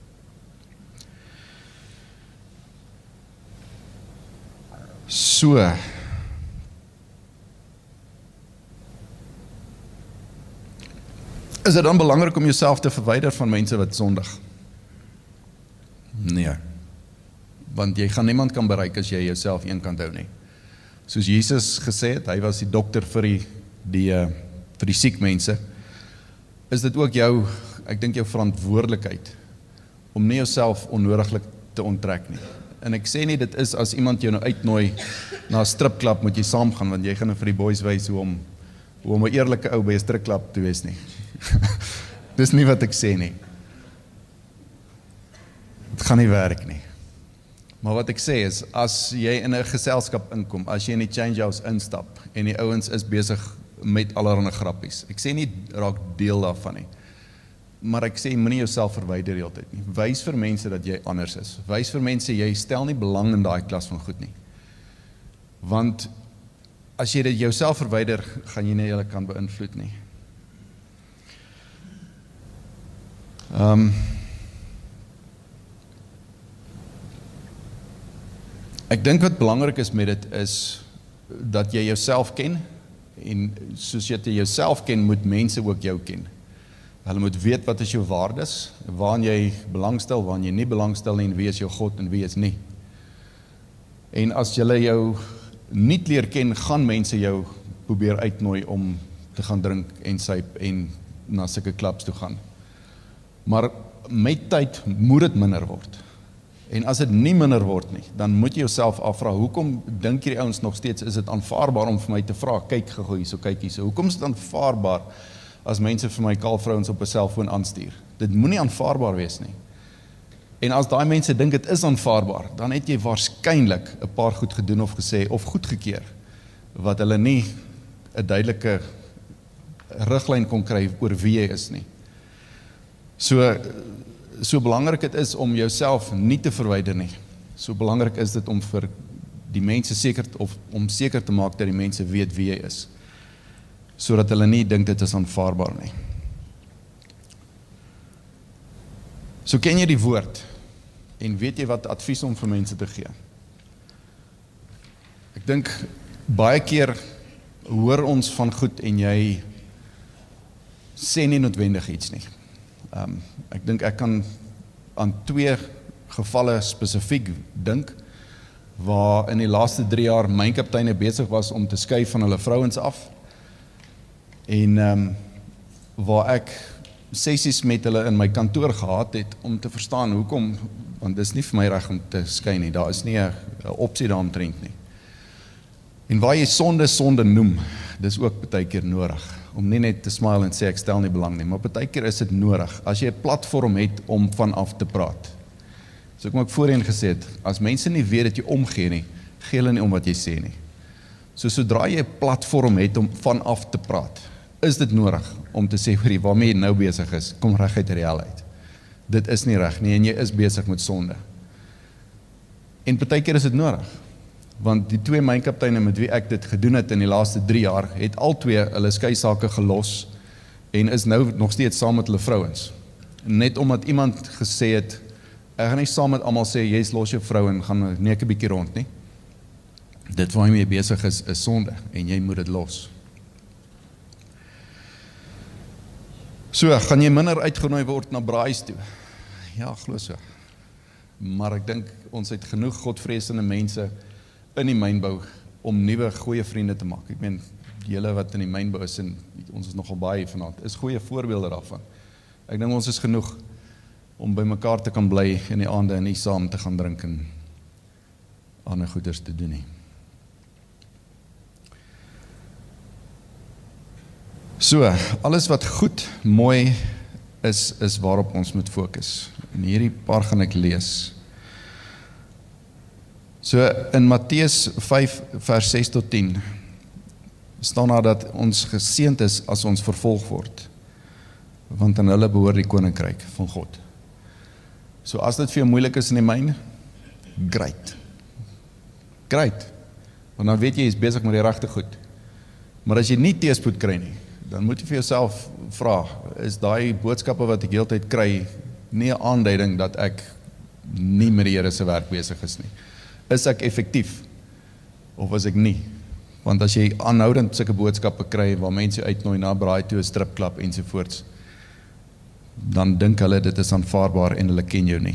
So, is dit dan belangrik om jouself te verwyder van mense wat sondig? Nee, want jy gaan niemand kan bereik as jy jouself eenkant hou nie. Soos Jesus gesê het, hy was die dokter vir die, die, uh, vir die siek mense, is dit ook jou, ek dink jou verantwoordelikheid, om nie jouself onnodiglik te onttrek nie. En ek sê nie, dit is as iemand jou nou uitnooi na 'n stripklub, moet jy saam gaan, want jy gaan nou vir die boys wys hoe om, hoe om 'n eerlike ou by 'n stripklub te wees nie. Dis nie wat ek sê nie. Het gaan nie werk nie. Maar wat ek sê is, as jy in 'n geselskap inkom, as jy in die change house instap, en die ouens is besig met allerlei grappies, ek sê nie raak deel daarvan nie, maar ek sê, moenie jouself verwyder die hele tyd nie. Wys vir mense dat jy anders is. Wys vir mense, jy stel nie belang in daai klas van goed nie. Want, as jy dit jouself verwyder, gaan jy nie julle kan beïnvloed nie. Um, ek dink wat belangrik is met dit is, dat jy jouself ken, en soos jy jouself ken, moet mense ook jou ken. Hulle moet weet wat is jou waardes, waarin jy belangstel, waarin jy nie belangstel nie, en wie is jou God en wie is nie. En as jy jou nie leer ken, gaan mense jou probeer uitnooi om te gaan drink en suip en na sulke klubs toe gaan. Maar met tyd moet dit minder word. En as dit nie minder word nie, dan moet jy jouself afvra, hoekom dink hierdie ouens nog steeds, is dit aanvaarbaar om vir my te vra, kyk gou hierso, kyk hierso, hoekom is dit aanvaarbaar as mense vir my kalvrouens op 'n selfoon aanstuur? Dit moenie aanvaarbaar wees nie. En as daai mense dink dit is aanvaarbaar, dan het jy waarskynlik 'n paar goed gedoen of gesê, of goedgekeur, wat hulle nie 'n duidelike riglyn kon kry oor wie jy is nie. So, so belangrik dit is om jouself nie te verwyder nie. So belangrik is dit om vir die mense seker, of om seker te maak dat die mense weet wie jy is, sodat hulle nie dink dit is aanvaarbaar nie. So ken jy die woord, en weet jy wat advies om vir mense te gee. Ek dink, baie keer hoor ons van goed, en jy sê nie noodwendig iets nie. Um, ek dink ek kan aan twee gevalle spesifiek dink, waar in die laaste drie jaar mynkapteine besig was om te skei van hulle vrouens af, en um, waar ek sessies met hulle in my kantoor gehad het, om te verstaan hoekom, want dit is nie vir my reg om te skei nie, daar is nie 'n opsie daaromtrent nie. En waar jy sonde sonde noem, dis ook baie keer nodig, om nie net te smile en sê ek stel nie belang nie, maar baie keer is dit nodig, as jy 'n platform het om vanaf te praat. So ek moet voorheen gesê het, as mense nie weet dat jy omgee nie, gee hulle nie om wat jy sê nie. So sodra jy 'n platform het om vanaf te praat, is dit nodig om te sê, hoorie, waarmee jy nou besig is, kom reg uit die reël uit. Dit is nie reg nie, en jy is besig met sonde. En baie keer is dit nodig, want die twee mynkapteine met wie ek dit gedoen het in die laaste drie jaar, het al twee hulle skei sake gelos, en is nou nog steeds saam met hulle vrouens. Net omdat iemand gesê het, ek gaan nie saam met almal sê, jy is los jou vrou en gaan neek 'n bietjie rond nie. Dit waarmee jy besig is, is sonde, en jy moet dit los. So, gaan jy minder uitgenooi word na braais toe? Ja, glo so. Maar ek dink, ons het genoeg godvreesende mense in die mynbou, om nuwe goeie vriende te maak. Ek meen, julle wat in die mynbou is, en ons is nogal baie vanaand, is goeie voorbeelde daarvan. Ek dink ons is genoeg, om by mekaar te kan bly in die aande, en nie saam te gaan drink, en ander goeders te doen nie. So, alles wat goed, mooi is, is waarop ons moet fokus. En hierdie paar gaan ek lees. So, in Matteus vyf vers ses tot tien, staan daar dat ons geseënd is as ons vervolg word, want aan hulle behoort die koninkryk van God. So as dit vir jou moeilik is in die myn, great. Great. Want dan weet jy, jy is besig met die regte goed. Maar as jy nie teëspoed kry nie, dan moet jy vir jouself vra, is daai boodskappe wat ek heeltyd kry, nie 'n aanduiding dat ek nie met die Here se werk besig is nie. Is ek effektief? Of is ek nie? Want as jy aanhoudend sulke boodskappe kry, waar mense jou uitnooi na braai toe, 'n stripklap ensovoorts, dan dink hulle dit is aanvaarbaar en hulle ken jou nie.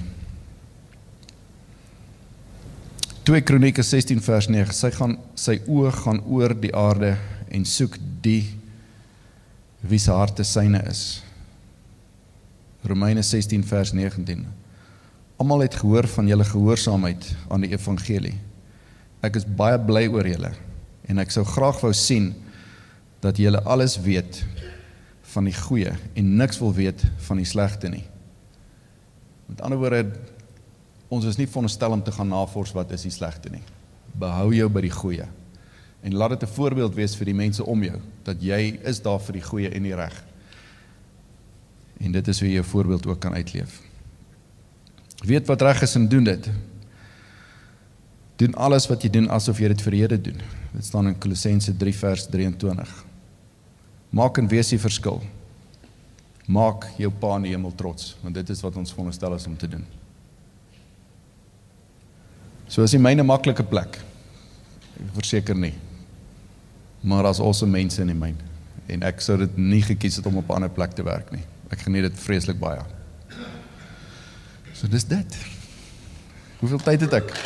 twee Kronieke sestien vers nege, sy, gaan, sy oë gaan oor die aarde en soek die wie se harte syne is. Romeine sestien vers negentien. Almal het gehoor van julle gehoorsaamheid aan die evangelie. Ek is baie bly oor julle en ek sou graag wou sien dat julle alles weet van die goeie en niks wil weet van die slegte nie. Met ander woorde, ons is nie veronderstel om te gaan navors wat is die slegte nie. Behou jou by die goeie. En laat dit 'n voorbeeld wees vir die mense om jou, dat jy is daar vir die goeie en die reg. En dit is hoe jy jou voorbeeld ook kan uitleef. Weet wat reg is en doen dit. Doen alles wat jy doen asof jy dit vir die Here doen. Dit staan in Kolossense drie vers drieëntwintig. Maak en wees die verskil. Maak jou Pa in die hemel trots, want dit is wat ons veronderstel is om te doen. So is die myne 'n maklike plek. Ek verseker nie. Maar as awesome mense in die myn. En ek sou dit nie gekies het om op 'n ander plek te werk nie. Ek geniet dit vreeslik baie. So dis dit. Hoeveel tyd het ek?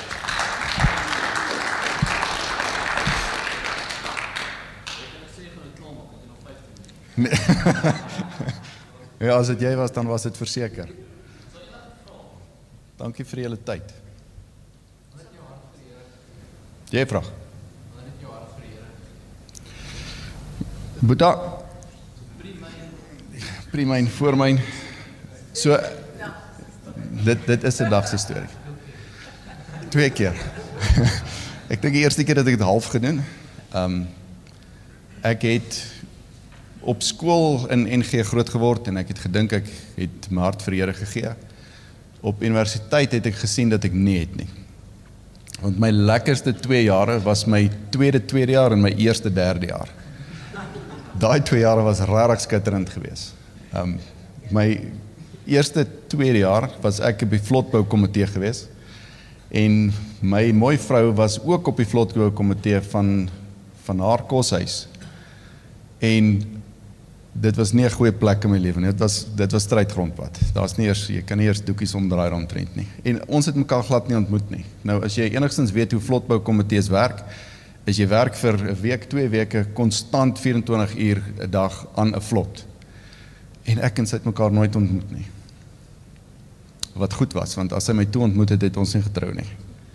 Nee. Ja, as dit jy was, dan was dit verseker. Dankie vir julle tyd. Jy vraag. Boeta, pre-myn, voor-myn. So, dit, dit is 'n dagse storie. Twee keer. Ek dink die eerste keer dat ek dit half gedoen. Um, ek het op skool in N G groot geword en ek het gedink ek het my hart vir die Here gegee. Op universiteit het ek gesien dat ek nie het nie. Want my lekkerste twee jare was my tweede tweede jaar en my eerste derde jaar. Daai twee jare was regtig skitterend geweest. Um, my eerste tweede jaar was ek op die vlotbou komitee geweest en my mooi vrou was ook op die vlotbou komitee van van haar koshuis. En dit was nie 'n goeie plek in my lewe nie. Dit was dit was strydgrondpad. Daar's nie eers jy kan nie eers doekies omdraai rondtrent nie. En ons het mekaar glad nie ontmoet nie. Nou as jy enigstens weet hoe vlotbou komitees werk, is jy werk vir 'n week, twee weke konstant vyf-en-twintig uur 'n dag aan 'n vlot. En ek en sy het mekaar nooit ontmoet nie. Wat goed was, want as sy my toe ontmoet het, het ons nie getrou nie.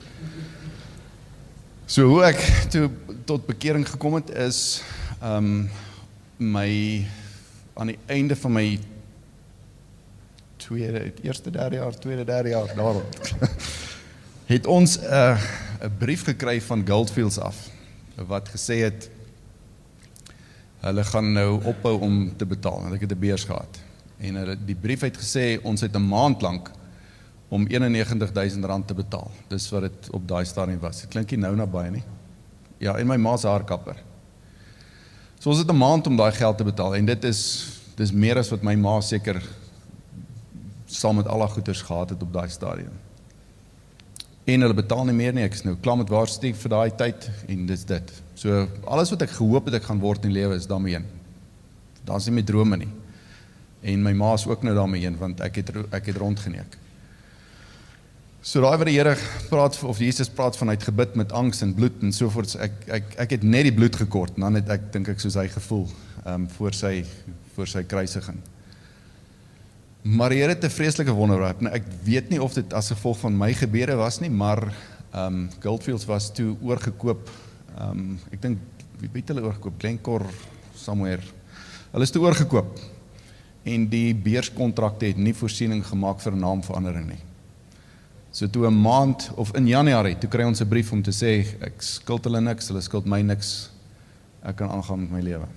So hoe ek toe tot bekering gekom het is um, my aan die einde van my tweede, eerste derde jaar, tweede derde jaar, daarom, het ons 'n uh, 'n brief gekry van Goldfields af, wat gesê het, hulle gaan nou ophou om te betaal, want ek het 'n beurs gehad. En hulle, die brief het gesê, ons het 'n maand lank om eenennegentig duisend rand te betaal. Dis wat dit op daai stadium was. Dit klink nie nou na baie nie. Ja, en my ma se haarkapper. So ons het 'n maand om daai geld te betaal en dit is dis meer as wat my ma seker saam met al haar goeders gehad het op daai stadium. En hulle betaal nie meer nie. Ek is nou klaar met waarsty vir daai tyd en dis dit. So alles wat ek gehoop het ek gaan word in die lewe is daarmee heen. Daar's nie meer drome nie. En my ma is ook nou daarmee heen want ek het ek het rondgeneek. So daai wat die Here praat of Jesus praat vanuit gebid met angs en bloed en so voort. Ek ek ek het net die bloed gekort en dan het ek dink ek soos hy gevoel ehm um, voor sy voor sy kruisiging. Maar die Here het 'n vreeslike wonderwerk. Nou ek weet nie of dit as gevolg van my gebeure was nie, maar ehm um, Goldfields was toe oorgekoop. Ehm um, ek dink wie het hulle oorgekoop? Glencore somewhere. Hulle is toe oorgekoop. En die beurskontrakte het nie voorsiening gemaak vir 'n naamverandering nie. So toe 'n maand of in Januarie, toe kry ons 'n brief om te sê ek skuld hulle niks, hulle skuld my niks. ek kan aangaan met my lewe.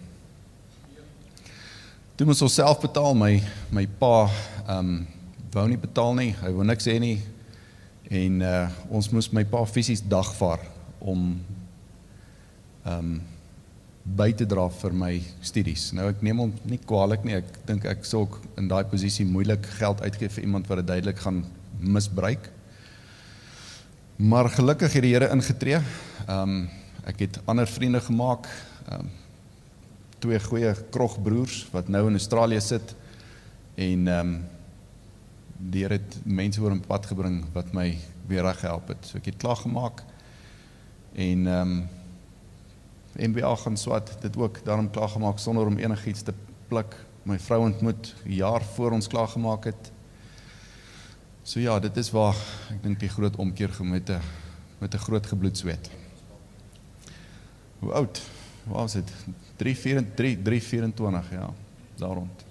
Toe moes ons self betaal, my, my pa um, wou nie betaal nie, hy wou niks hê nie, en uh, ons moes my pa fisies dagvaar om um, by te dra vir my studies. Nou ek neem hom nie kwalijk nie, ek dink ek sou ook in daai posisie moeilik geld uitgee vir iemand wat dit duidelik gaan misbruik. Maar gelukkig het die Here ingetree. Um, ek het ander vriende gemaak, um, twee goeie krogbroers wat nou in Australië sit, en um, die Here het mense oor 'n pad gebring wat my weer reg gehelp het. So ek het klaar gemaak, en um, M B A gaan swat, dit ook daarom klaar gemaak, sonder om enigiets te pluk. My vrou ontmoet, een jaar voor ons klaar gemaak het. So ja, dit is waar, ek dink die groot omkeer met 'n met 'n groot gebloedsweet. Hoe oud? Waar was dit? drie vyf-en-twintig, ja, daar rond.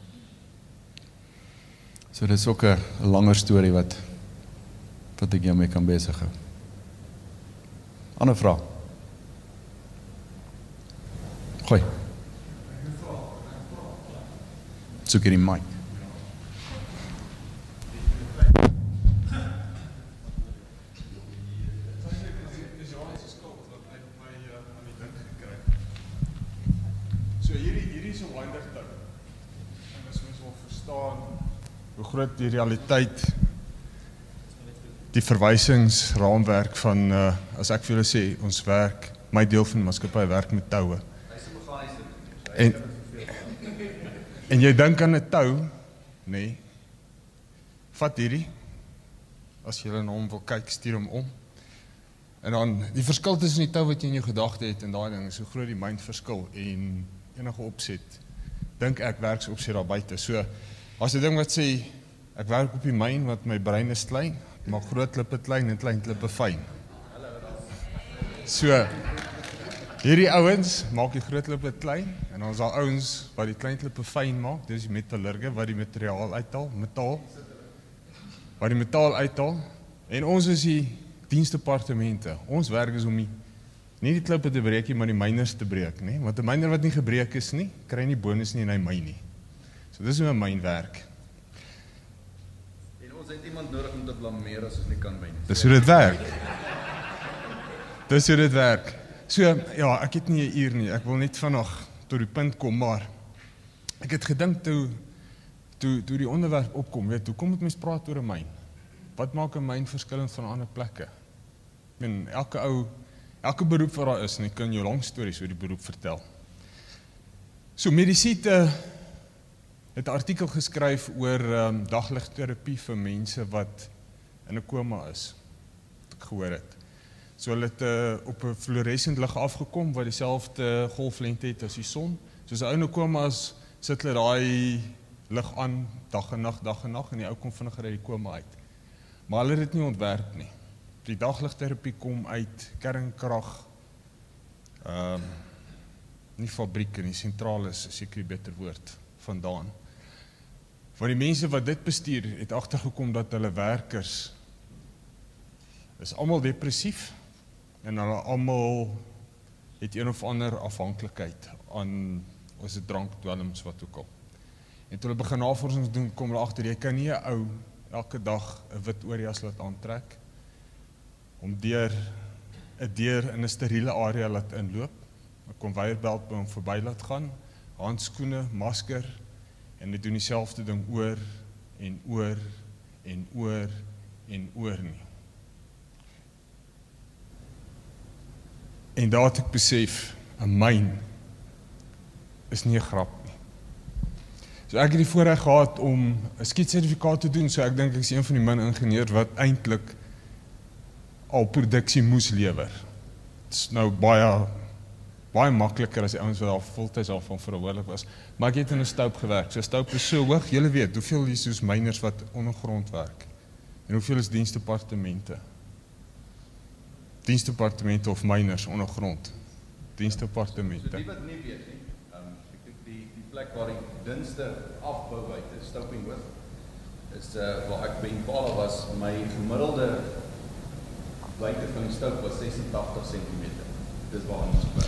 So dit is ook 'n langer storie wat wat ek jou mee kan besig hou. Ander vraag? Gooi. Soek hier die mic. So hierdie hierdie is 'n wonderlike ding. En as mens wil verstaan hoe groot die realiteit, die verwysingsraamwerk van uh, as ek vir julle sê, ons werk, my deel van die maatskappy werk met toue. En en jy dink aan 'n tou, nee. Vat hierdie. As jy na hom wil kyk, stuur hom om. En dan die verskil tussen die tou wat jy in jou gedagte het en daai ding is hoe groot die mind verskil en enige opset. Dink ek werksopset daar buite. So as 'n ding wat sê ek werk op die myn wat my brein is klein, maar groot klippe klein en klein klippe fyn. So hierdie ouens maak die groot klippe klein en ons al ouens wat die klein klippe fyn maak, dis die metallurge wat die materiaal uithaal, metaal. Wat die metaal uithaal en ons is die diensdepartemente. Ons werk is om die nie die klippe te breek nie, maar die myners te breek, nee, want 'n myner wat nie gebreek is nie, kry nie bonus nie en hy myn nie. So dis hoe 'n myn werk. En ons het iemand nodig om te blameer as ons nie kan myn nie. Dis hoe dit werk. Dis hoe dit werk. So, ja, ek het nie 'n uur nie, ek wil net vanaand tot die punt kom, maar ek het gedink toe, toe, toe die onderwerp opkom, weet, hoe kom het mens praat oor 'n myn? Wat maak 'n myn verskillend van ander plekke? Ek meen, elke ou, elke beroep wat daar is, en ek kan jou lang stories oor die beroep vertel. So, Medisiete het 'n artikel geskryf oor um, dagligterapie vir mense wat in 'n koma is, wat ek gehoor het. So hulle het uh, op 'n fluorescent lig afgekom wat dieselfde golflengte het as die son. Soos 'n ou in 'n koma is, sit hulle daai lig aan dag en nag, dag en nag en die ou kom vinniger uit die koma uit. Maar hulle het dit nie ontwerp nie. Die dagligterapie kom uit kernkrag, um, nie fabrieke nie, sentrale is seker die beter woord, vandaan. Want die mense wat dit bestuur, het agtergekom dat hulle werkers is almal depressief en hulle almal het een of ander afhanklikheid aan ons het drank, dwelms, wat ook al. En toe hulle begin navorsing doen, kom hulle agter, jy kan nie 'n ou elke dag 'n wit oorjas laat aantrek, om deur 'n deur in 'n steriele area laat inloop, 'n konveierbelt by hom verby laat gaan, handskoene, masker, en dit doen dieselfde ding oor en oor en oor en oor nie. En daar het ek besef, 'n myn is nie 'n grap nie. So ek het die voorreg gehad om 'n skietsertifikaat te doen, so ek dink ek is een van die min ingenieurs wat eintlik al produksie moes lewer. Dit is nou baie baie makliker as die ouens wat al voltyds al van verantwoordelik was. Maar ek het in 'n stoop gewerk. So stoop is so hoog, julle weet, hoeveel is soos myners wat ondergrond werk. En hoeveel is diensdepartemente? Diensdepartemente of myners ondergrond. Diensdepartemente. So die wat nie weet nie, um, ek dink die die plek waar die dunste afbou buite, Stouping Hoog, is uh, waar ek by Impala was, my gemiddelde buite van die stoop was sesentagtig sentimeter. Dis waar ons werk.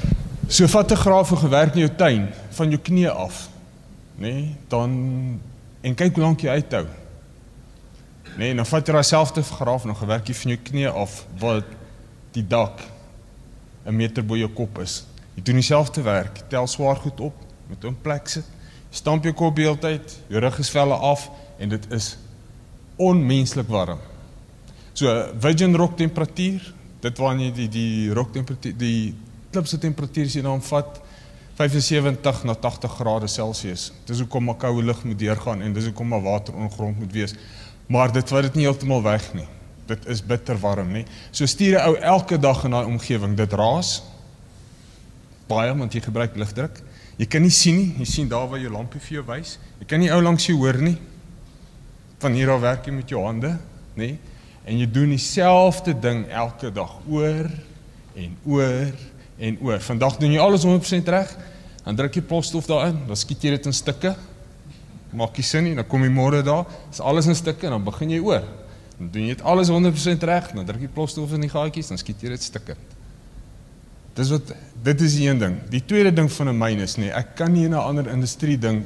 So vat 'n graaf en gewerk in jou tuin, van jou knie af, nee, dan, en kyk hoe lank jy uithou. Nee, en dan vat jy daai selfde graaf en dan gewerk jy van jou knie af, wat die dak 'n meter bo jou kop is. Jy doen dieselfde werk, jy tel swaar goed op, met 'n plek sit, jy stamp jou kop die hele tyd, jou rug is velle af, en dit is onmenslik warm. So, Virgin rock temperatuur, dit wanneer die, die rock temperatuur, die klipse temperatuur as jy dan vat, vyfensewentig na tagtig grade Celsius. Dis hoekom maar koue lug moet deurgaan, en dis hoekom maar water ondergrond moet wees. Maar dit wat dit nie heeltemal weg nie. Dit is bitter warm, nie. So stuur 'n ou elke dag in daai omgewing, dit raas, baie, want jy gebruik ligdruk. Jy kan nie sien nie, jy sien daar waar jou lampie vir jou wys. Jy kan nie ou langs jou hoor nie. Van hier af werk jy met jou hande, nee. En jy doen dieselfde ding elke dag, oor en oor en oor. Vandag doen jy alles honderd persent reg, dan druk jy plosstof daarin, dan skiet jy dit in stukke. Maak jy sin nie, dan kom jy môre daar, is alles in stukke en dan begin jy oor. Dan doen jy dit alles honderd persent reg, dan druk jy plosstof in die gaatjies, dan skiet jy dit stukke. Dis wat, dit is die een ding. Die tweede ding van 'n myn is, nee, ek kan nie in 'n ander industrie dink,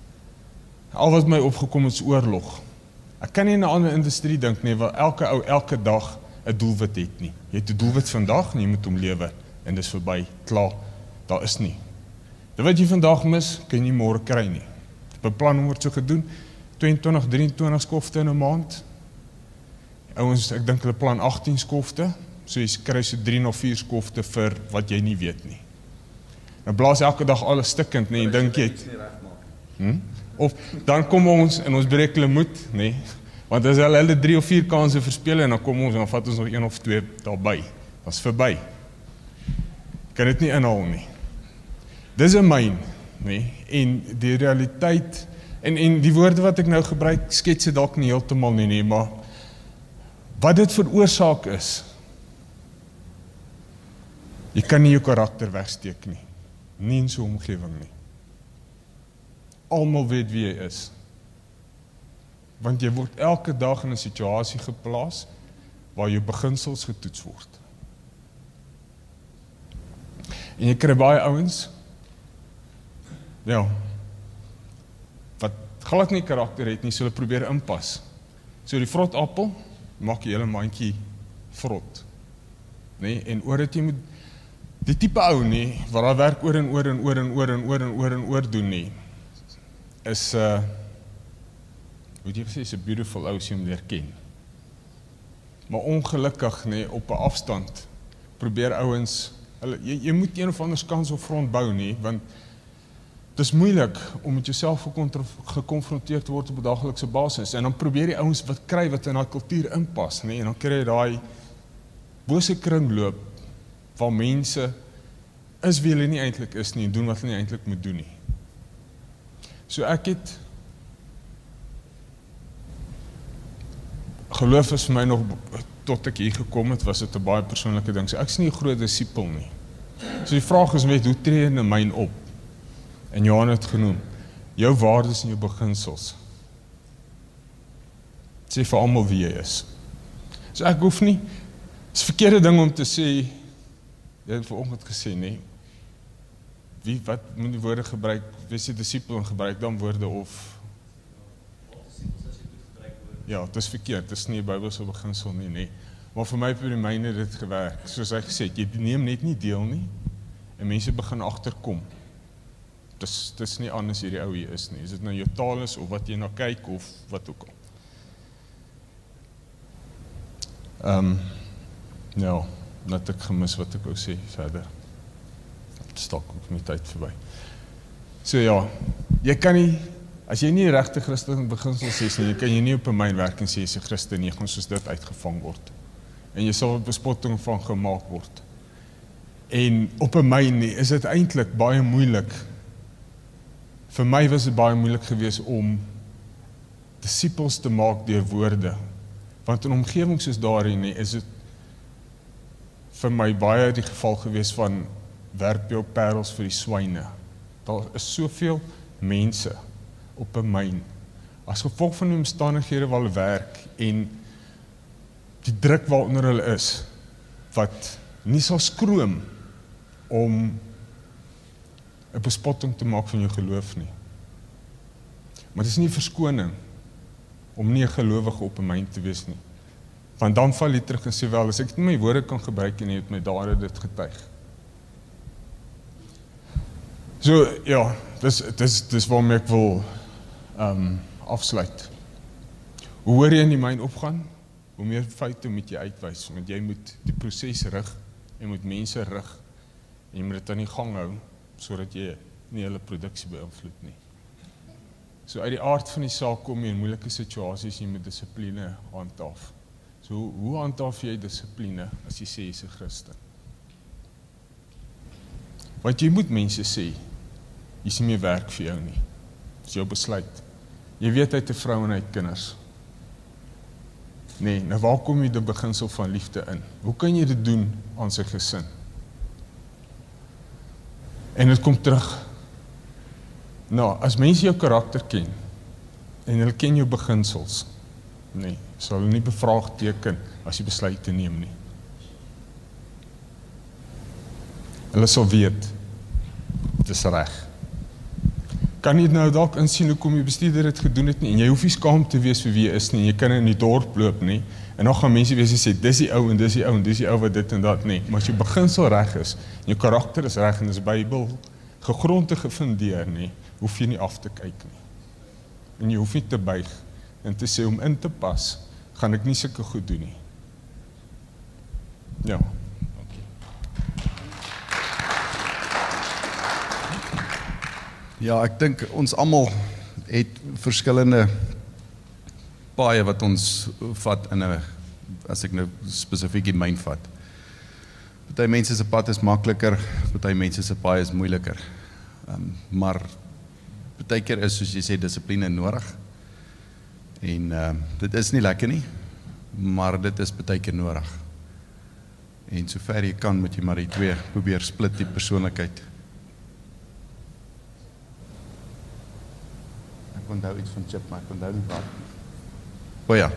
al wat my opgekom het is oorlog. Ek kan nie in 'n ander industrie dink nie, waar elke ou elke dag 'n doelwit het nie. Jy het 'n doelwit vandag en jy moet hom lewer, en dis verby, klaar, daar is nie. Dit wat jy vandag mis, kan jy môre kry nie. Beplanning word so gedoen, tweeëntwintig, drieëntwintig skofte in 'n maand. Ouens, ek dink hulle plan agttien skofte, so jy kry so drie of vier skofte vir wat jy nie weet nie. Nou blaas elke dag alles stikkend, nee, en dink jy, hm? Of dan kom ons en ons breek hulle moed, nee, want as hulle hulle drie of vier kanse verspeel en dan kom ons en dan vat ons nog een of twee daarby. Dat is verby. Kan dit nie inhaal nie. Dis 'n myn, nee, en die realiteit, en, en die woorde wat ek nou gebruik, skets dit dalk nie heeltemal nie, nee, maar wat dit veroorsaak is, jy kan nie jou karakter wegsteek nie, nie in so 'n omgewing nie. Almal weet wie jy is, want jy word elke dag in 'n situasie geplaas, waar jou beginsels getoets word. En jy kry baie ouens, ja, wat glad nie karakter het nie, so hulle probeer inpas. So die vrot appel, maak jy hele mandjie vrot. Nee, en oor dit jy moet, die tipe ou nie, wat daar werk oor en oor en oor en oor en oor en oor en oor doen nie, is, uh, hoe jy gesê, is 'n beautiful ou as jy hom leer ken. Maar ongelukkig, nee, op 'n afstand, probeer ouens, hulle, jy, jy moet een of ander kans op front bou nie, want het is moeilik om met jouself gekonfronteerd te word op 'n daglikse basis, en dan probeer die ouens wat kry wat in daai kultuur inpas, nee, en dan kry jy daai bose kringloop, waar mense is wie hulle nie eintlik is nie, en doen wat hulle nie eintlik moet doen nie. So ek het, geloof is vir my nog, tot ek hier gekom het, was dit 'n baie persoonlike ding, so ek is nie 'n groot disipel nie. So die vraag is net, hoe tree in 'n myn op? En Johan het genoem, jou waardes en jou beginsels. Sê vir almal wie jy is. So ek hoef nie, is verkeerde ding om te sê, jy het vanoggend gesê, nee, wie, wat moet die woorde gebruik, wees die disipel en gebruik dan woorde of, ja, het is verkeerd, het is nie 'n Bybelse beginsel nie, nee, maar vir my op die myne dit gewerk, soos hy gesê het, jy neem net nie deel nie, en mense begin agterkom, dis, dis nie anders hierdie ou hier is nie, is dit nou jou taal is, of wat jy na kyk, of wat ook al. Ehm, um, ja, net ek gemis wat ek wou sê verder. Stak ook my tyd verby. So ja, jy kan nie, as jy nie regte Christelike beginsels het nie, kan jy nie op 'n myn werk en sê jy's 'n Christen nie, gaan soos dit uitgevang word. En jy sal 'n bespotting van gemaak word. En op 'n myn nie, is dit eintlik baie moeilik. Vir my was dit baie moeilik geweest om disippels te maak deur woorde. Want in omgewings soos daarin nie, is dit vir my baie die geval geweest van werp jou parels vir die swyne. Daar is soveel mense op 'n myn. As gevolg van die omstandighede waar hulle werk en die druk waaronder hulle is, wat nie sal skroom om 'n bespotting te maak van jou geloof nie. Maar dit is nie verskoning om nie 'n gelowige op 'n myn te wees nie. Want dan val jy terug en sê wel, as ek nie my woorde kan gebruik en jy het my dade dit getuig. So ja, dis dis dis waarmee ek wil um, afsluit. Hoe hoor jy in die myn opgaan? Hoe meer feite moet jy uitwys, want jy moet die proses rig, jy moet mense rig, en jy moet dit aan die gang hou, sodat jy nie hulle produksie beïnvloed nie. So uit die aard van die saak kom jy in moeilike situasies, jy moet dissipline handhaaf. So hoe handhaaf jy dissipline as jy sê jy's 'n Christen? Want jy moet mense sê, jy sien meer werk vir jou nie. Dis jou besluit. Jy weet hy het 'n vrou en hy het kinders. Nee, nou waar kom jy die beginsel van liefde in? Hoe kan jy dit doen aan sy gesin? En dit kom terug. Nou, as mense jou karakter ken, en hulle ken jou beginsels, nee, sal hulle nie bevraagteken as jy besluit te neem nie. Hulle sal weet, dit is reg. Kan jy nou dalk insien hoekom jy bestuurder dit gedoen het nie, en jy hoef nie skaam te wees vir wie jy is nie, jy kan in die dorp loop nie, en dan gaan mense wees en sê, dis die ou en dis die ou en dis die ou wat dit en dat nie, maar as jou beginsel reg is, en jou karakter is reg en is Bybel gegrond te gefundeer nie, hoef jy nie af te kyk nie. En jy hoef nie te buig en te sê om in te pas, gaan ek nie sulke goed doen nie. Ja. Ja, ek dink ons almal het verskillende paaie wat ons vat in 'n, as ek nou spesifiek die myn vat. Party mense se pad is makliker, party mense se paai is moeiliker. Um, maar partykeer is, soos jy sê, dissipline nodig. En um, dit is nie lekker nie, maar dit is partykeer nodig. En sover jy kan, moet jy maar die twee probeer split die persoonlikheid. Ek onthou iets van Chip, maar ek onthou nie wat. O ja.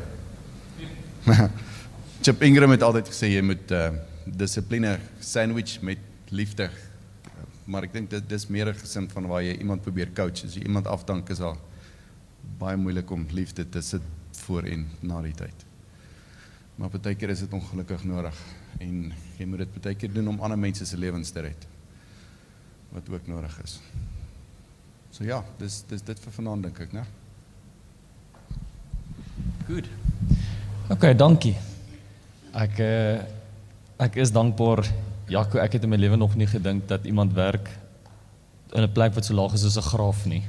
Chip Ingram het altyd gesê, jy moet uh, dissipline sandwich met liefde. Maar ek dink dit is meer 'n gesin van waar jy iemand probeer coach. As jy iemand afdank, is al baie moeilik om liefde te sit voor en na die tyd. Maar partykeer is dit ongelukkig nodig. En jy moet dit partykeer doen om ander mense se lewens te red. Wat ook nodig is. So ja, dis dis dit vir vanaand dink ek, né? Goed. OK, dankie. Ek uh, ek is dankbaar. Jaco, ek het in my lewe nog nie gedink dat iemand werk in 'n plek wat so laag is soos 'n graaf nie.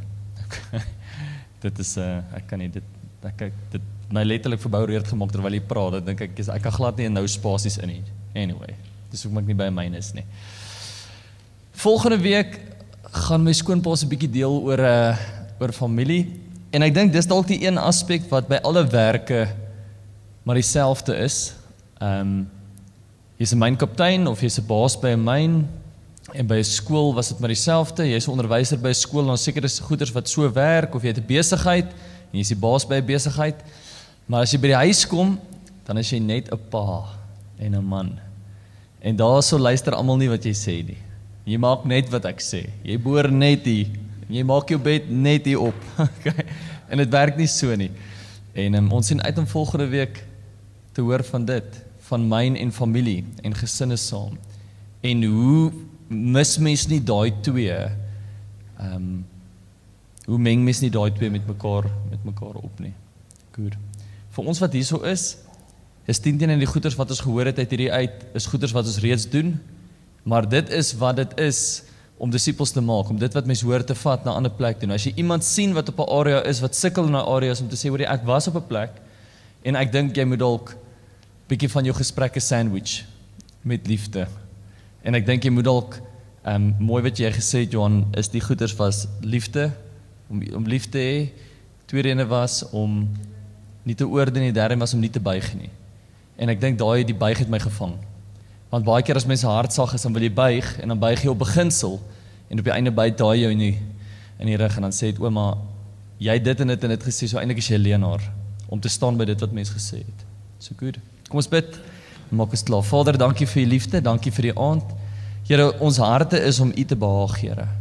Dit is uh, ek kan nie dit ek kyk dit my letterlik verboureerd gemaak terwyl jy praat. Dit dink ek is ek kan glad nie in nou spasies in nie. Anyway, dis hoekom ek nie by myne is nie. Volgende week gaan my skoonpa se 'n bietjie deel oor 'n uh, oor familie en ek dink dis dalk die een aspek wat by alle werke maar dieselfde is. Ehm um, jy's 'n mynkaptein of jy's 'n baas by 'n myn en by 'n skool was dit maar dieselfde. Jy's 'n onderwyser by 'n skool en seker is goeders wat so werk of jy het 'n besigheid en jy's die baas by 'n besigheid. Maar as jy by die huis kom, dan is jy net 'n pa en 'n man. En daarso luister almal nie wat jy sê nie. Jy maak net wat ek sê. Jy boor net hier. Jy maak jou bed net hier op. Okay? En dit werk nie so nie. En um, ons sien uit om volgende week te hoor van dit, van myn en familie en gesinne saam. En hoe mis mens nie daai twee, um, hoe meng mens nie daai twee met mekaar, met mekaar op nie. Goed. Vir ons wat hierso is, is tien teen die goeders wat ons gehoor het uit hierdie uit, is goeders wat ons reeds doen, maar dit is wat dit is om disippels te maak, om dit wat mens hoor te vat na 'n ander plek toe. Nou, as jy iemand sien wat op 'n area is, wat sukkel in 'n area is om te sê, hoor jy, ek was op 'n plek, en ek dink jy moet dalk bietjie van jou gesprekke sandwich met liefde. En ek dink jy moet dalk, um, mooi wat jy gesê het, Johan, is die goeders was liefde, om, om lief te hê, tweede ene was om nie te oordeel nie, derde was om nie te buig nie. En ek dink daai die buig het my gevang. Want baie keer as mense hartsag is, dan wil jy buig, en dan buig jy op beginsel, en op die einde byt daai jou nie in die rug, en dan sê het, ouma, jy het dit en dit en dit gesê, so eintlik is jy 'n leenaar, om te staan by dit wat mense gesê het. So goed. Kom ons bid, maak ons klaar. Vader, dankie vir die liefde, dankie vir die aand. Here, ons harte is om U te behaag, Here.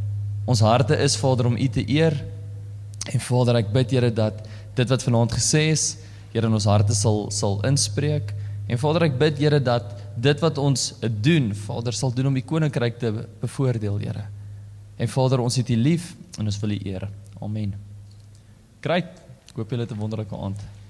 ons harte is, Vader, om U te eer. En Vader, ek bid, Here, dat dit wat vanaand gesê is, Here, in ons harte sal, sal inspreek. En Vader, ek bid, Here, dat dit wat ons doen, Vader, sal doen om U koninkryk te bevoordeel, Here. En Vader, ons het U lief en ons wil U eer. Amen. Great. Ek hoop julle het 'n wonderlike aand.